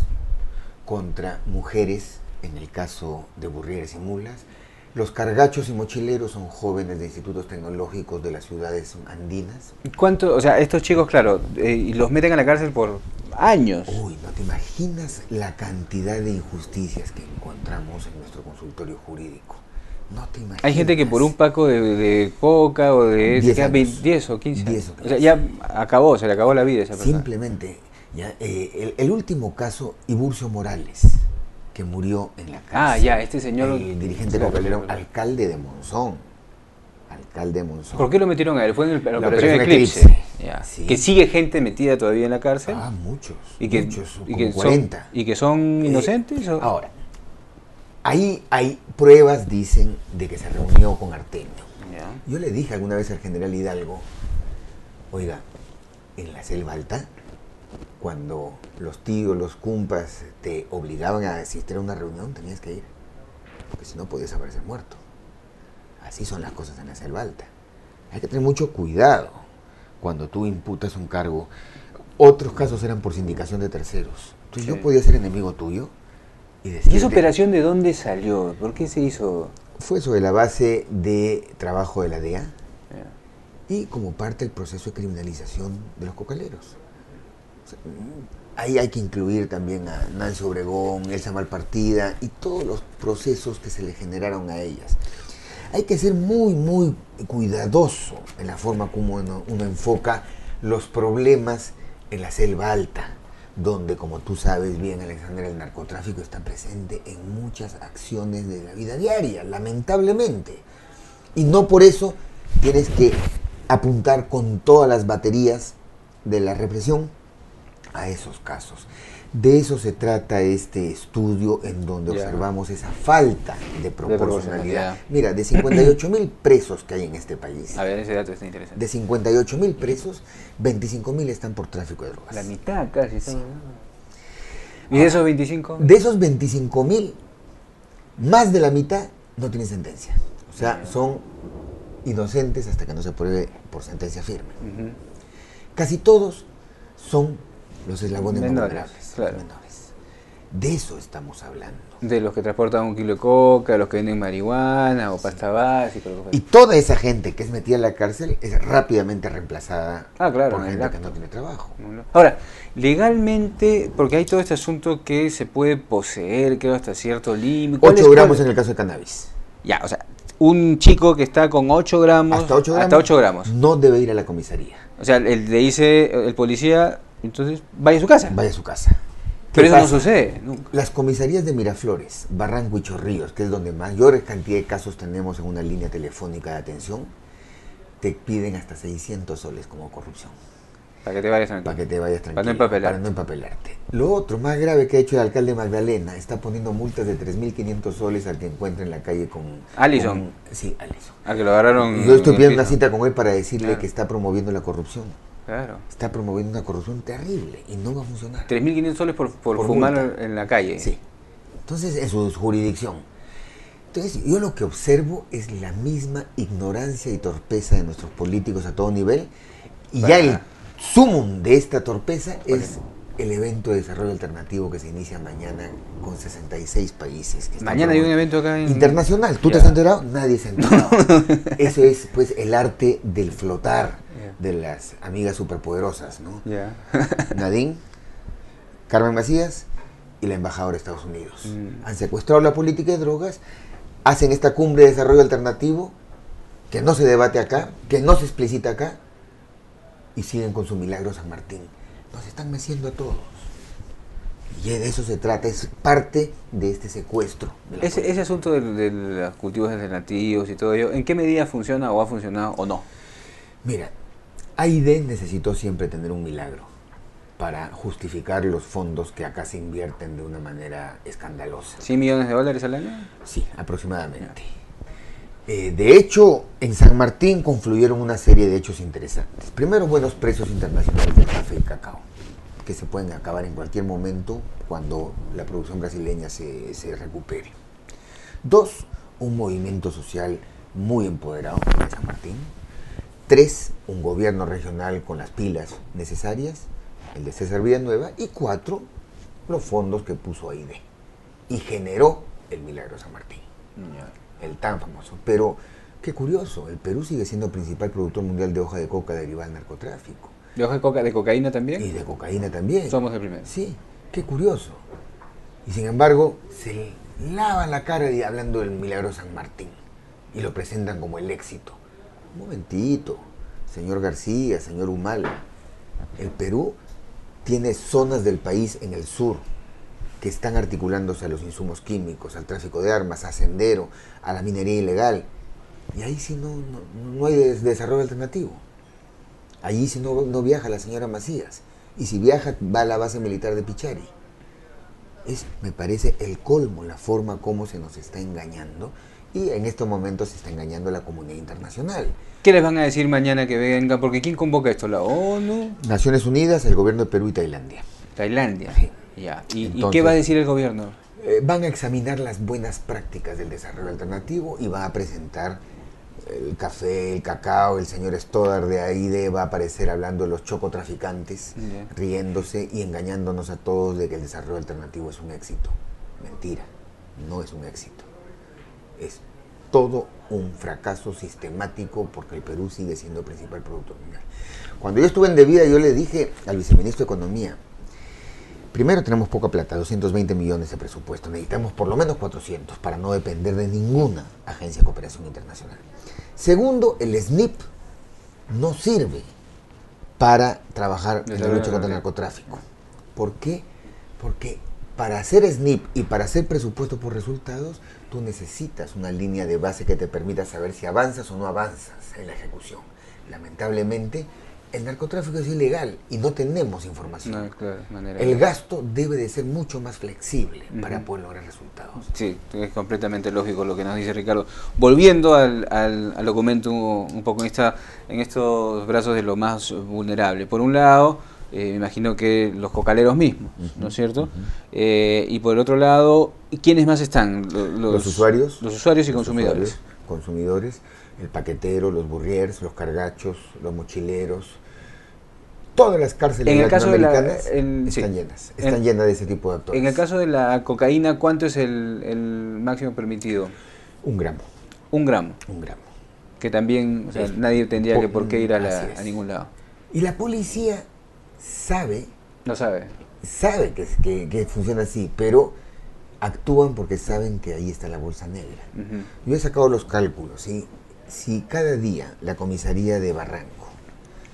contra mujeres, en el caso de burrieres y mulas. Los cargachos y mochileros son jóvenes de institutos tecnológicos de las ciudades andinas. ¿Cuánto? O sea, estos chicos, claro, eh, y los meten a la cárcel por años. Uy, no te imaginas la cantidad de injusticias que encontramos en nuestro consultorio jurídico. No te imaginas. Hay gente que por un paco de, de coca o de... diez se queda años. diez o quince diez años. o O sea, ya acabó, se le acabó la vida a esa persona. Simplemente, ya, eh, el, el último caso, Iburcio Morales, que murió en la cárcel. Ah, ya, este señor... El dirigente Claro, cocalero, claro. alcalde de Monzón. Alcalde de Monzón. ¿Por qué lo metieron a él? Fue en el, la, La operación operación Eclipse. Eclipse. Ya. Sí. Que sigue gente metida todavía en la cárcel. Ah, muchos. y que, muchos, y como que son, cuarenta. y que son Eh, inocentes. ¿O? Ahora, ahí hay pruebas, dicen, de que se reunió con Artemio. Ya. Yo le dije alguna vez al general Hidalgo, oiga, en la selva alta, cuando los tíos, los cumpas te obligaban a asistir a una reunión, tenías que ir, porque si no podías aparecer muerto. Así son las cosas en la selva alta. Hay que tener mucho cuidado cuando tú imputas un cargo. Otros casos eran por sindicación de terceros. Entonces Sí. yo podía ser enemigo tuyo y ¿Y decirte... esa operación de dónde salió? ¿Por qué se hizo? Fue sobre la base de trabajo de la D E A Ya. y como parte del proceso de criminalización de los cocaleros. O sea, ahí hay que incluir también a Nancy Obregón, Elsa Malpartida y todos los procesos que se le generaron a ellas. Hay que ser muy, muy cuidadoso en la forma como uno, uno enfoca los problemas en la selva alta, donde, como tú sabes bien, Alexander, el narcotráfico está presente en muchas acciones de la vida diaria, lamentablemente. Y no por eso tienes que apuntar con todas las baterías de la represión a esos casos. De eso se trata este estudio en donde Ya. observamos esa falta de proporcionalidad. proporcionalidad. Mira, de cincuenta y ocho mil presos que hay en este país, A ver, ese dato está interesante. de cincuenta y ocho mil presos, veinticinco mil están por tráfico de drogas. La mitad casi. Está... ¿Y de esos veinticinco? De esos veinticinco mil, más de la mitad no tienen sentencia. O sea, son inocentes hasta que no se pruebe por sentencia firme. Ujú. Casi todos son los eslabones más Menores, vulnerables, claro. los menores. De eso estamos hablando. De los que transportan un kilo de coca, los que venden marihuana o pasta básica. Lo que fuera. Y toda esa gente que es metida en la cárcel es rápidamente reemplazada Ah, claro, por en el gente que acto. no tiene trabajo. Ahora, legalmente, porque hay todo este asunto que se puede poseer, creo, hasta cierto límite. ¿Cuál es- ocho gramos cuál- en el caso de cannabis. Ya, o sea, un chico que está con ocho gramos. Hasta ocho gramos, Hasta ocho gramos. no debe ir a la comisaría. O sea, el, le dice el policía, entonces vaya a su casa. Vaya a su casa. Pero eso pasa? no sucede nunca. Las comisarías de Miraflores, Barranco y Chorrillos, que es donde mayor cantidad de casos tenemos en una línea telefónica de atención, te piden hasta seiscientos soles como corrupción. Para que te vayas tranquilo. Para que te vayas tranquilo. Para no empapelarte. Para no empapelarte. Lo otro, más grave que ha hecho el alcalde Magdalena, está poniendo multas de tres mil quinientos soles al que encuentre en la calle con... Allison. con- sí, Allison. Al que lo agarraron. Yo estoy en el pidiendo una piso. cita con él para decirle Claro. que está promoviendo la corrupción. Claro. Está promoviendo una corrupción terrible y no va a funcionar. tres mil quinientos soles por, por, Por fumar multa. en la calle. Sí. Entonces, en su jurisdicción. Entonces, yo lo que observo es la misma ignorancia y torpeza de nuestros políticos a todo nivel. Y Para ya el nada. sumum de esta torpeza es el evento de desarrollo alternativo que se inicia mañana con sesenta y seis países. Que están Mañana hay un promoviendo. evento acá en... Internacional. ¿Tú Ya. te has enterado? Nadie se ha enterado. Eso es, pues, el arte del flotar Ya. de las amigas superpoderosas, ¿no? Ya. Nadine, Carmen Macías y la embajadora de Estados Unidos. Mm. Han secuestrado la política de drogas, hacen esta cumbre de desarrollo alternativo que no se debate acá, que no se explicita acá, y siguen con su milagro San Martín. Nos están meciendo a todos. Y de eso se trata, es parte de este secuestro. de la Ese, política. ese asunto de, de los cultivos alternativos y todo ello, ¿en qué medida funciona o ha funcionado o no? Mira, A I D necesitó siempre tener un milagro para justificar los fondos que acá se invierten de una manera escandalosa. ¿cien millones de dólares al año? Sí, aproximadamente. Eh, de hecho, en San Martín confluyeron una serie de hechos interesantes. Primero, buenos precios internacionales del café y cacao, que se pueden acabar en cualquier momento cuando la producción brasileña se, se recupere. Dos, un movimiento social muy empoderado en San Martín. Tres, un gobierno regional con las pilas necesarias, el de César Villanueva. Y cuatro, los fondos que puso A I D y generó el milagro San Martín, el tan famoso. Pero qué curioso, el Perú sigue siendo el principal productor mundial de hoja de coca derivada del narcotráfico. ¿De hoja de coca, de cocaína también? Y de cocaína también. Somos el primero. Sí, qué curioso. Y sin embargo, se lavan la cara y hablando del milagro San Martín y lo presentan como el éxito. Un momentito, señor García, señor Humala. El Perú tiene zonas del país en el sur que están articulándose a los insumos químicos, al tráfico de armas, a sendero, a la minería ilegal. Y ahí sí no, no, no hay des- desarrollo alternativo. Allí sí no, no viaja la señora Macías. Y si viaja, va a la base militar de Pichari. Es, me parece, el colmo, la forma como se nos está engañando. Y en estos momentos se está engañando a la comunidad internacional. ¿Qué les van a decir mañana que vengan? Porque ¿quién convoca esto? ¿La ONU? Naciones Unidas, el gobierno de Perú y Tailandia. ¿Tailandia? Sí. Ya. ¿Y, ¿y Entonces- qué va a decir el gobierno? Eh, van a examinar las buenas prácticas del desarrollo alternativo y va a presentar el café, el cacao. El señor Stoddard de A I D va a aparecer hablando de los chocotraficantes, Ya. riéndose y engañándonos a todos de que el desarrollo alternativo es un éxito. Mentira, no es un éxito. Es todo un fracaso sistemático porque el Perú sigue siendo el principal productor mundial. Cuando yo estuve en Devida, yo le dije al viceministro de Economía, primero tenemos poca plata, doscientos veinte millones de presupuesto, necesitamos por lo menos cuatrocientos para no depender de ninguna agencia de cooperación internacional. Segundo, el S N I P no sirve para trabajar en la lucha contra el narcotráfico. ¿Por qué? Porque para hacer S N I P y para hacer presupuesto por resultados, tú necesitas una línea de base que te permita saber si avanzas o no avanzas en la ejecución. Lamentablemente, el narcotráfico es ilegal y no tenemos información. No, claro, manera El de- gasto debe de ser mucho más flexible para Ujú. poder lograr resultados. Sí, es completamente lógico lo que nos dice Ricardo. Volviendo al, al, al documento un poco en, esta, en estos brazos de lo más vulnerable. Por un lado, eh, me imagino que los cocaleros mismos, ¿no es cierto? Eh, y por el otro lado, ¿quiénes más están? Lo- Los, Los usuarios. Los usuarios y Los consumidores. usuarios, consumidores, el paquetero, los burriers, los cargachos, los mochileros. Todas las cárceles En el caso de la- latinoamericanas el- están sí. llenas. Están En- llenas de ese tipo de actores. En el caso de la cocaína, ¿cuánto es el, el máximo permitido? Un gramo, Un gramo. un gramo. Que también, o sea, Es- nadie tendría po- que por qué ir a, la- así es. a ningún lado. Y la policía sabe, No sabe. sabe que, que, que funciona así, pero actúan porque saben que ahí está la bolsa negra. Ujú. Yo he sacado los cálculos, ¿sí? Si cada día la comisaría de Barranco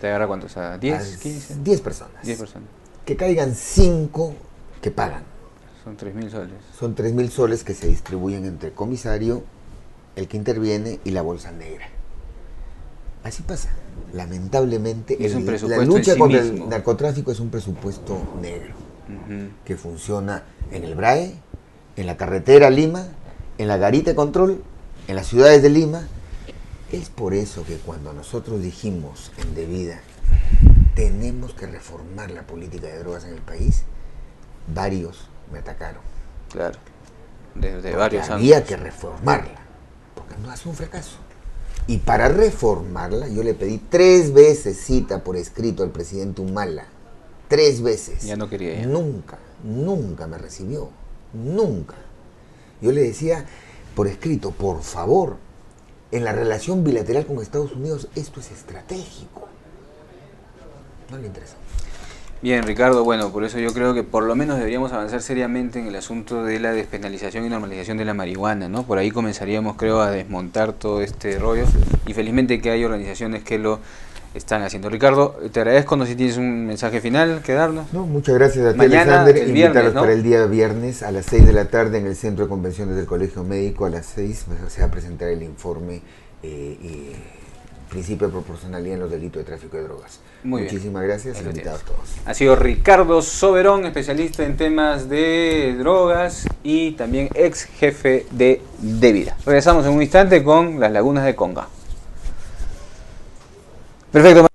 ¿Te agarra cuántos? ¿A diez, quince? diez personas. diez personas. Que caigan cinco que pagan. Son tres mil soles. Son tres mil soles que se distribuyen entre el comisario, el que interviene y la bolsa negra. Así pasa. Lamentablemente, Es un el- presupuesto la lucha en sí contra mismo. el narcotráfico es un presupuesto negro, Ujú. que funciona en el BRAE, en la carretera Lima, en la garita de control, en las ciudades de Lima. Es por eso que cuando nosotros dijimos en Debida, tenemos que reformar la política de drogas en el país, varios me atacaron. Claro. Desde Porque varios había ángulos. que reformarla, porque no hace un fracaso. Y para reformarla, yo le pedí tres veces cita por escrito al presidente Humala. Tres veces. Ya no quería ya. Nunca, nunca me recibió. Nunca. Yo le decía por escrito, por favor, en la relación bilateral con Estados Unidos, esto es estratégico. No le interesa. Bien, Ricardo, bueno, por eso yo creo que por lo menos deberíamos avanzar seriamente en el asunto de la despenalización y normalización de la marihuana, ¿no? Por ahí comenzaríamos, creo, a desmontar todo este rollo, y felizmente que hay organizaciones que lo están haciendo. Ricardo, te agradezco, no sé si tienes un mensaje final que darnos. No, muchas gracias a ti, Mañana, Alexander. el Invitarlos viernes, ¿no? para el día viernes a las seis de la tarde en el Centro de Convenciones del Colegio Médico. A las seis se va a presentar el informe eh, y principio de proporcionalidad en los delitos de tráfico de drogas. Muy bien. Muchísimas gracias Ahí y lo invitados tienes. todos. Ha sido Ricardo Soberón, especialista en temas de drogas y también ex jefe de Debida. Regresamos en un instante con las lagunas de Conga. Perfecto.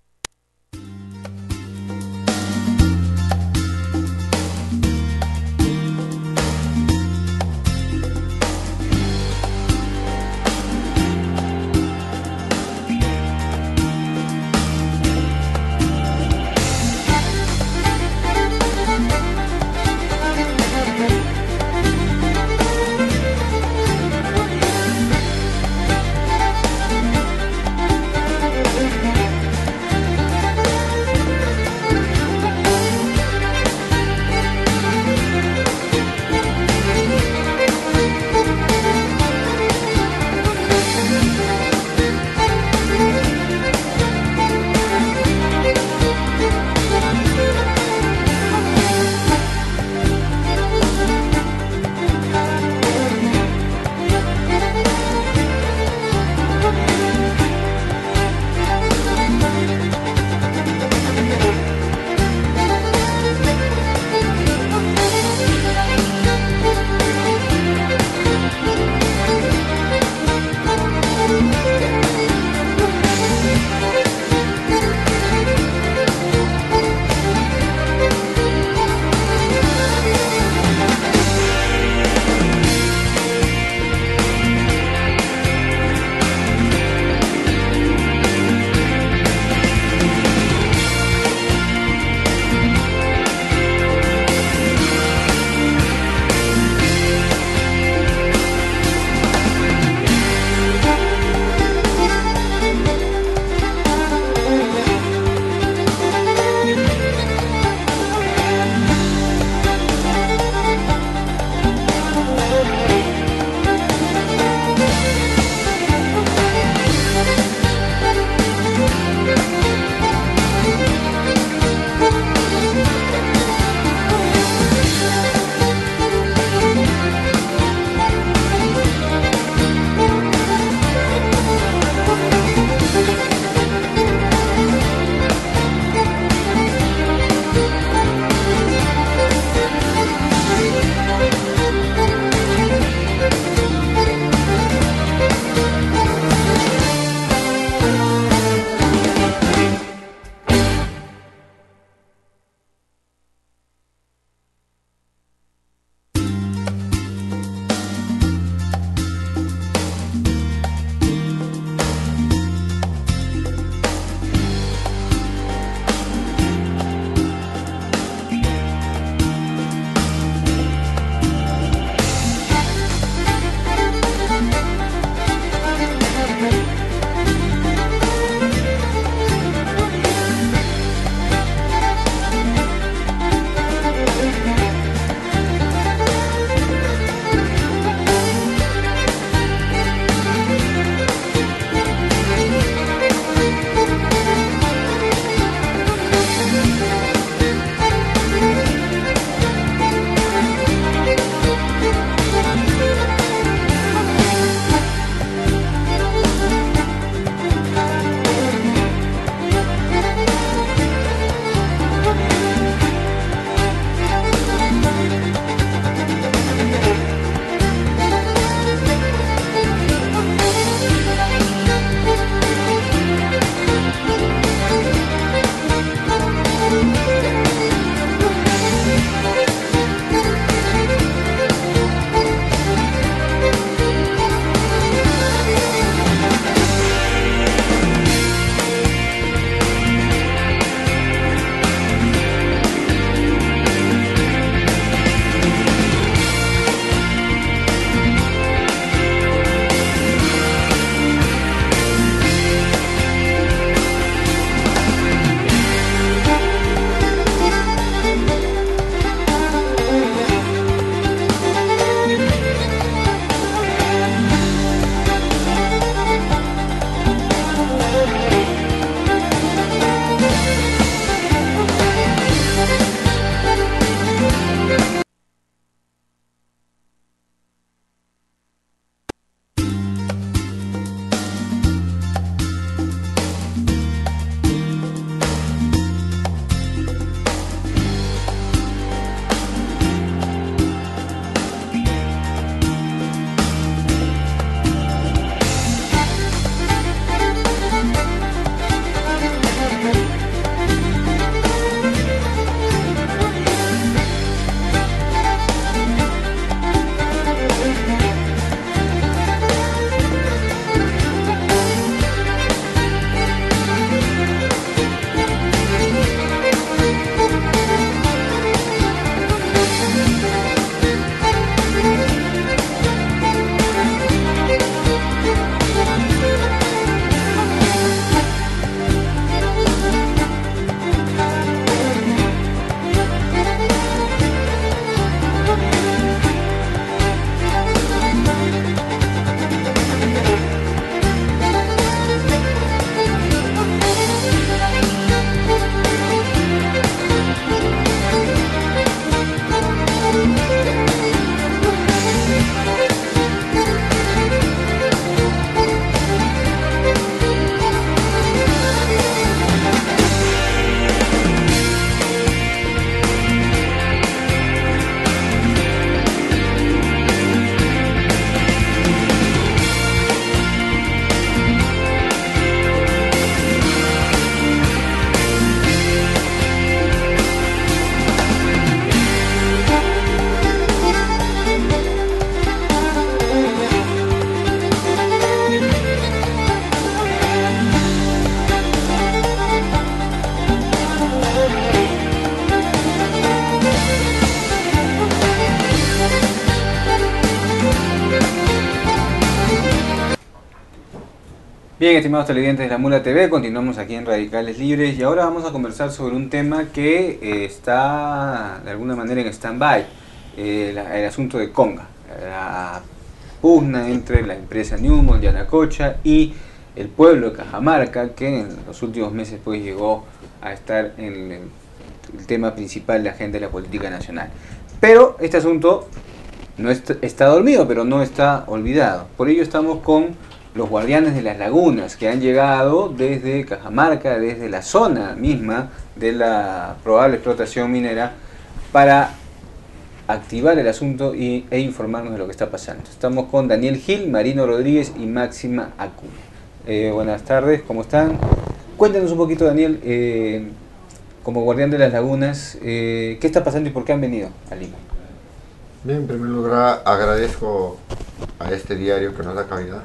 Bien, estimados televidentes de La Mula T V, continuamos aquí en Radicales Libres y ahora vamos a conversar sobre un tema que eh, está de alguna manera en stand-by, eh, el asunto de Conga, la pugna entre la empresa Newmont, Yanacocha y el pueblo de Cajamarca, que en los últimos meses pues llegó a estar en el, el tema principal de la agenda de la política nacional. Pero este asunto no está, está dormido, pero no está olvidado. Por ello estamos con los guardianes de las lagunas que han llegado desde Cajamarca, desde la zona misma de la probable explotación minera, para activar el asunto y, e informarnos de lo que está pasando. Estamos con Daniel Gil, Marino Rodríguez y Máxima Acuña. Eh, buenas tardes, ¿cómo están? Cuéntanos un poquito, Daniel, eh, como guardián de las lagunas, eh, ¿qué está pasando y por qué han venido a Lima? Bien, en primer lugar agradezco a este diario que nos da cabida.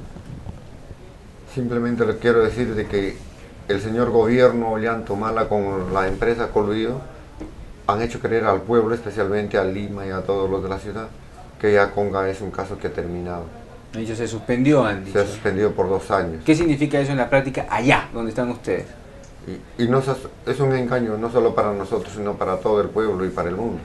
Simplemente le quiero decir de que el señor gobierno Ollantumala con la empresa Coluido han hecho creer al pueblo, especialmente a Lima y a todos los de la ciudad, que ya Conga es un caso que ha terminado. Ellos se suspendió, han dicho. Se ha suspendido por dos años. ¿Qué significa eso en la práctica allá, donde están ustedes? Y, y no, es un engaño no solo para nosotros, sino para todo el pueblo y para el mundo.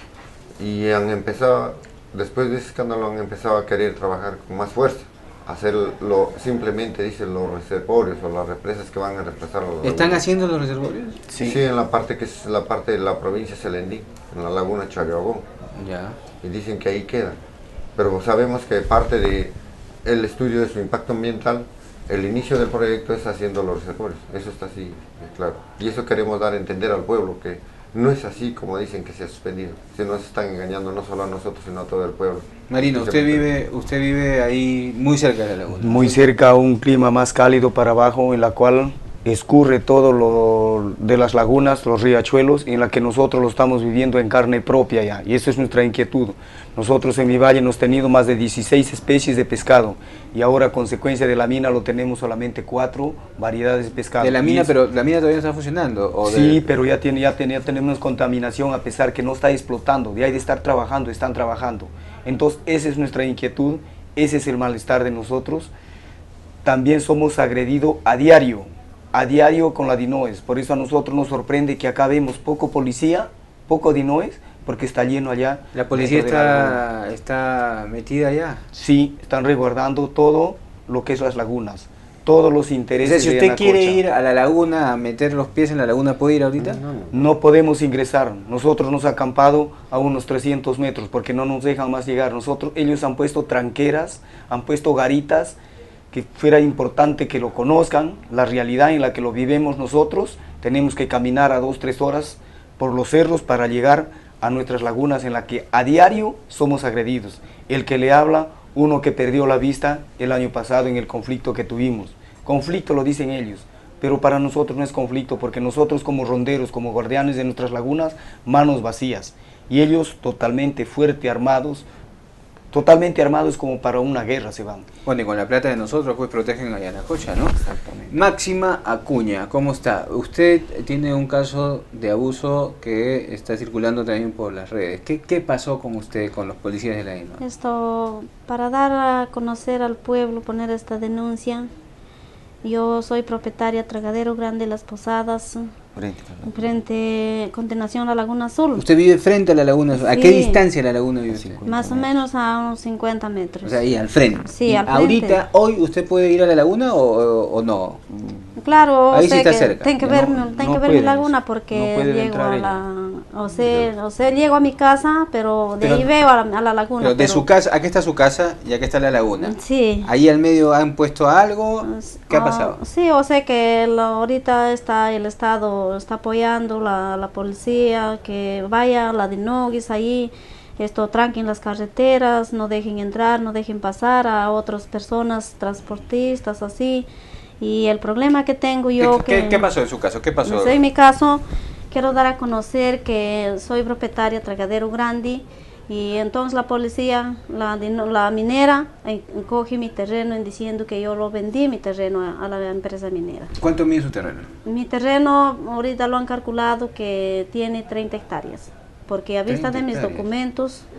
Y han empezado, después de ese escándalo, han empezado a querer trabajar con más fuerza. Hacerlo, simplemente dicen los reservorios o las represas que van a represar. A ¿Están haciendo los reservorios? Sí. Sí, en la parte que es la parte de la provincia de Selendín, en la laguna Chaviagón. Ya. Y dicen que ahí quedan. Pero sabemos que parte de el estudio de su impacto ambiental, el inicio del proyecto es haciendo los reservorios. Eso está así, claro. Y eso queremos dar a entender al pueblo, que no es así como dicen que se ha suspendido. Si nos están engañando no solo a nosotros, sino a todo el pueblo. Marino, usted vive, usted vive ahí muy cerca de la laguna. Muy cerca, un clima más cálido para abajo, en la cual escurre todo lo de las lagunas, los riachuelos, en la que nosotros lo estamos viviendo en carne propia ya, y esa es nuestra inquietud. Nosotros en mi valle hemos tenido más de dieciséis especies de pescado, y ahora a consecuencia de la mina lo tenemos solamente cuatro variedades de pescado. De la mina, pero la mina todavía no está funcionando. ¿O sí, de... pero ya, tiene, ya, tiene, ya tenemos contaminación, a pesar que no está explotando, de ahí de estar trabajando, están trabajando. Entonces esa es nuestra inquietud, ese es el malestar de nosotros. También somos agredidos a diario, a diario con la DINOES, por eso a nosotros nos sorprende que acá vemos poco policía, poco DINOES, porque está lleno allá. ¿La policía está, está metida allá? Sí, están resguardando todo lo que es las lagunas, todos los intereses. O sea, si usted quiere ir a la laguna, a meter los pies en la laguna, ¿puede ir ahorita? No, no, no. No podemos ingresar, nosotros nos han acampado a unos trescientos metros, porque no nos dejan más llegar. Nosotros, ellos han puesto tranqueras, han puesto garitas, que fuera importante que lo conozcan, la realidad en la que lo vivimos nosotros. Tenemos que caminar a dos, tres horas por los cerros para llegar a nuestras lagunas en la que a diario somos agredidos. El que le habla, uno que perdió la vista el año pasado en el conflicto que tuvimos. Conflicto lo dicen ellos, pero para nosotros no es conflicto, porque nosotros como ronderos, como guardianes de nuestras lagunas, manos vacías, y ellos totalmente fuerte, armados, totalmente armados como para una guerra se van. Bueno, y con la plata de nosotros pues protegen a Yanacocha, ¿no? Exactamente. Máxima Acuña, ¿cómo está? Usted tiene un caso de abuso que está circulando también por las redes. ¿Qué, qué pasó con usted, con los policías de la I M A? Esto, para dar a conocer al pueblo, poner esta denuncia. Yo soy propietaria Tragadero Grande Las Posadas, Frente, frente, continuación a la Laguna Azul. ¿Usted vive frente a la Laguna Azul? ¿A Sí. qué distancia de la laguna vive usted? Más o menos a unos cincuenta metros. O sea, ahí al frente. Sí, ¿Y al frente. ahorita, hoy, usted puede ir a la laguna o, o, o no? Claro, Ahí sí sé está que cerca. tengo que No, ver, no tengo que ver pueden, mi laguna porque no pueden llego entrar a ella. la, o sea, o sea, llego a mi casa, pero de Pero- ahí veo a la, a la laguna. Pero de pero- su casa, aquí está su casa y aquí está la laguna. Sí. Ahí al medio han puesto algo. ¿Qué ha Ah, pasado? sí, o sea que lo- ahorita está el Estado está apoyando la, la policía, que vaya la DINOES ahí, esto tranquen las carreteras, no dejen entrar, no dejen pasar a otras personas, transportistas, así. Y el problema que tengo yo ¿Qué, que... qué- qué pasó en su caso? ¿Qué pasó? No sé, en mi caso, quiero dar a conocer que soy propietaria Tragadero Grande y entonces la policía, la, dino- la minera, eh, coge mi terreno en diciendo que yo lo vendí, mi terreno a, a la empresa minera. ¿Cuánto mide su terreno? Mi terreno ahorita lo han calculado que tiene treinta hectáreas, porque a vista de treinta mis hectáreas. documentos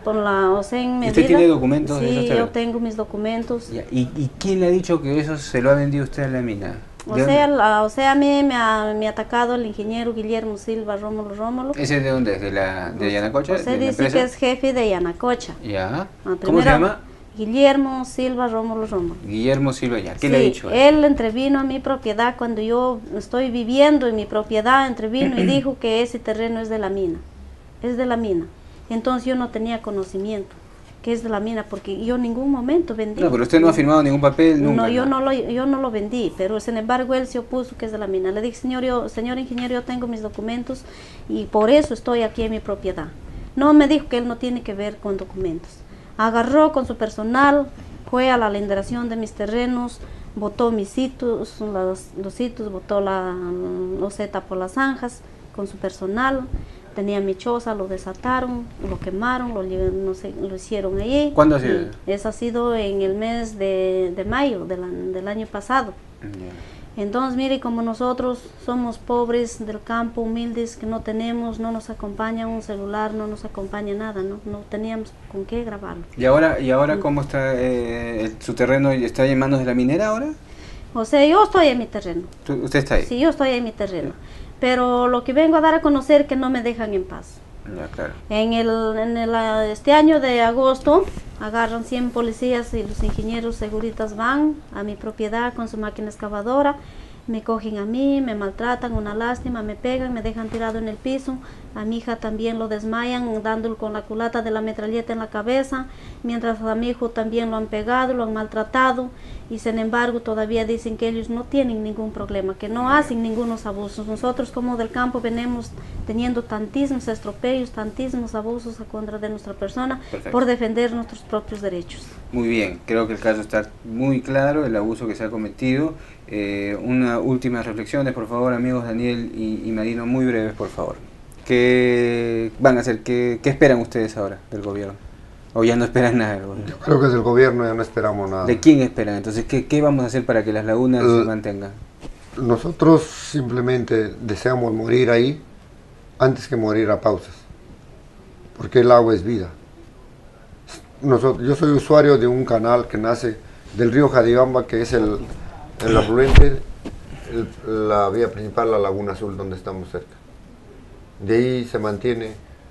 por la, o sea, en ¿Y medida. usted tiene documentos de Sí, esos yo terrenos? tengo mis documentos. Ya, ¿Y, ¿Y quién le ha dicho que eso se lo ha vendido usted a la mina? O ¿De sea, dónde? la- o sea, a mí me ha, me ha atacado el ingeniero Guillermo Silva Rómulo Rómulo. ¿Ese de dónde es? ¿De, la, de Yanacocha? O sea, ¿De la dice empresa? que es jefe de Yanacocha. Ya. Ah, ¿Cómo se primero, llama? Guillermo Silva Rómulo Rómulo. Guillermo Silva. Ya. ¿Qué Sí, le ha dicho? él? él entrevino a mi propiedad cuando yo estoy viviendo en mi propiedad, entrevino y dijo que ese terreno es de la mina, es de la mina. Entonces yo no tenía conocimiento que es de la mina porque yo en ningún momento vendí. No, pero usted no ha firmado ningún papel nunca. No, yo ¿no? no, lo, yo no lo vendí, pero sin embargo él se opuso que es de la mina. Le dije, señor, yo, señor ingeniero, yo tengo mis documentos y por eso estoy aquí en mi propiedad. No, me dijo que él no tiene que ver con documentos. Agarró con su personal, fue a la lenderación de mis terrenos, botó mis sitios, los, los sitios, botó la loseta por las zanjas con su personal. Tenía mi choza, lo desataron, lo quemaron, lo, lle- no sé, lo hicieron allí. ¿Cuándo ha sido? Y eso ha sido en el mes de, de mayo del, an- del año pasado. Ya. Entonces, mire, como nosotros somos pobres del campo, humildes, que no tenemos, no nos acompaña un celular, no nos acompaña nada, no, no teníamos con qué grabarlo. ¿Y ahora, y ahora cómo está eh, el- su terreno? ¿Está en manos de la minera ahora? O sea, yo estoy en mi terreno. ¿Tú- ¿Usted está ahí? Sí, yo estoy en mi terreno. Pero lo que vengo a dar a conocer es que no me dejan en paz. Ya, claro. En el, en el, ah, este año de agosto agarran cien policías y los ingenieros seguritas van a mi propiedad con su máquina excavadora, me cogen a mí, me maltratan, una lástima, me pegan, me dejan tirado en el piso, a mi hija también lo desmayan dándole con la culata de la metralleta en la cabeza, mientras a mi hijo también lo han pegado, lo han maltratado y sin embargo todavía dicen que ellos no tienen ningún problema, que no hacen ningunos abusos. Nosotros como del campo venimos teniendo tantísimos estropellos, tantísimos abusos a contra de nuestra persona. Perfecto. Por defender nuestros propios derechos. Muy bien, creo que el caso está muy claro, el abuso que se ha cometido. Eh, una última reflexiones, por favor, amigos Daniel y, y Marino, muy breves, por favor. ¿Qué van a hacer? ¿Qué, qué esperan ustedes ahora del gobierno? ¿O ya no esperan nada del gobierno? Creo que del gobierno ya no esperamos nada. ¿De quién esperan? Entonces, ¿qué, qué vamos a hacer para que las lagunas Uh, se mantengan? Nosotros simplemente deseamos morir ahí antes que morir a pausas, porque el agua es vida. Nosotros, yo soy usuario de un canal que nace del río Jadibamba, que es el, el afluente, el- la vía principal, la Laguna Azul, donde estamos cerca. De ahí se mantiene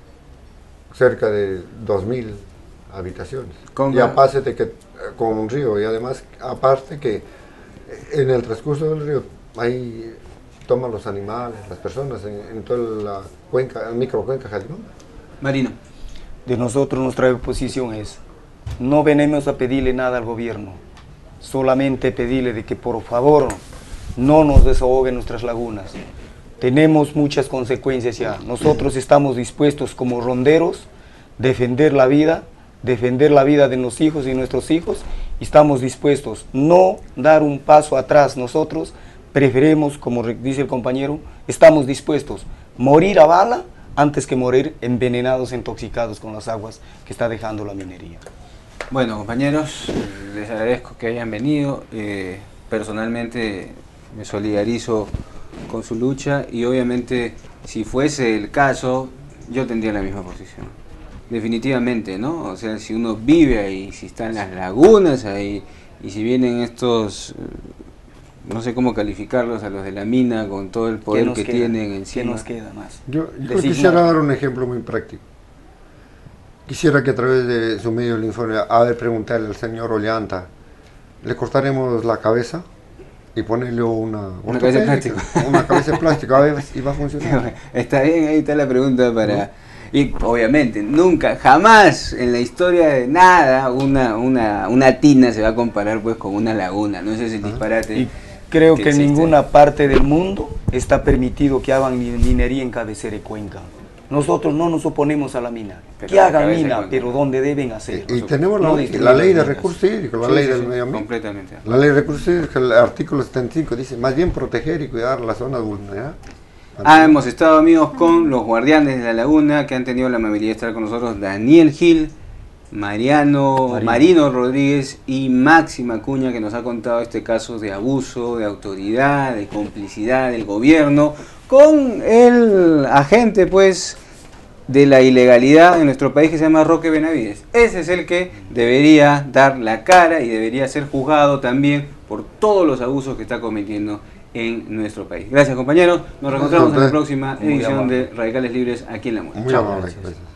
cerca de dos mil habitaciones. Con- Y aparte de que, eh, con un río, y además, aparte que en el transcurso del río, ahí toman los animales, las personas, en, en toda la cuenca, el microcuenca Jadibamba. Marino. De nosotros nuestra posición es, no venimos a pedirle nada al gobierno, solamente pedirle de que por favor no nos desahoguen nuestras lagunas. Tenemos muchas consecuencias ya. Nosotros estamos dispuestos como ronderos defender la vida, defender la vida de los hijos y nuestros hijos, y estamos dispuestos no dar un paso atrás. Nosotros preferimos, como dice el compañero, estamos dispuestos morir a bala antes que morir envenenados, intoxicados con las aguas que está dejando la minería. Bueno, compañeros, les agradezco que hayan venido. Eh, personalmente me solidarizo con su lucha y obviamente si fuese el caso yo tendría la misma posición. Definitivamente, ¿no? O sea, si uno vive ahí, si están las lagunas ahí y si vienen estos, no sé cómo calificarlos, a los de la mina con todo el poder nos que queda? tienen ¿Qué encima. nos queda más? Yo, yo Designar. quisiera dar un ejemplo muy práctico. Quisiera que a través de su medio del informe, a ver, preguntarle al señor Ollanta, ¿le cortaremos la cabeza y ponerle una, Una cabeza de ortopédica? plástico. Una cabeza de plástico, a ver si va a funcionar. Está bien, ahí está la pregunta para... Y obviamente, nunca, jamás en la historia de nada una, una, una tina se va a comparar pues con una laguna, ¿no? Ese es el disparate. Y creo que, en existe. ninguna parte del mundo está permitido que hagan mi- minería en cabecera de cuenca. Nosotros no nos oponemos a la mina. Pero Que la hagan cabeza de mina, cuenca. pero donde deben hacer. Y, y tenemos la, No ley- destruir la ley de las minas. recursos hídricos, la Sí, ley sí, del sí, medio ambiente. completamente. La ley de recursos hídricos, el artículo setenta y cinco dice, más bien proteger y cuidar las zonas vulnerables. Ah, hemos estado amigos con los guardianes de la laguna que han tenido la amabilidad de estar con nosotros, Daniel Gil, Mariano, Marino. Marino Rodríguez y Máxima Acuña, que nos ha contado este caso de abuso, de autoridad, de complicidad del gobierno con el agente pues de la ilegalidad en nuestro país, que se llama Roque Benavides. Ese es el que debería dar la cara y debería ser juzgado también por todos los abusos que está cometiendo en nuestro país. Gracias, compañeros. Nos reencontramos en la próxima edición de Radicales Libres aquí en La Mula. Muy amable.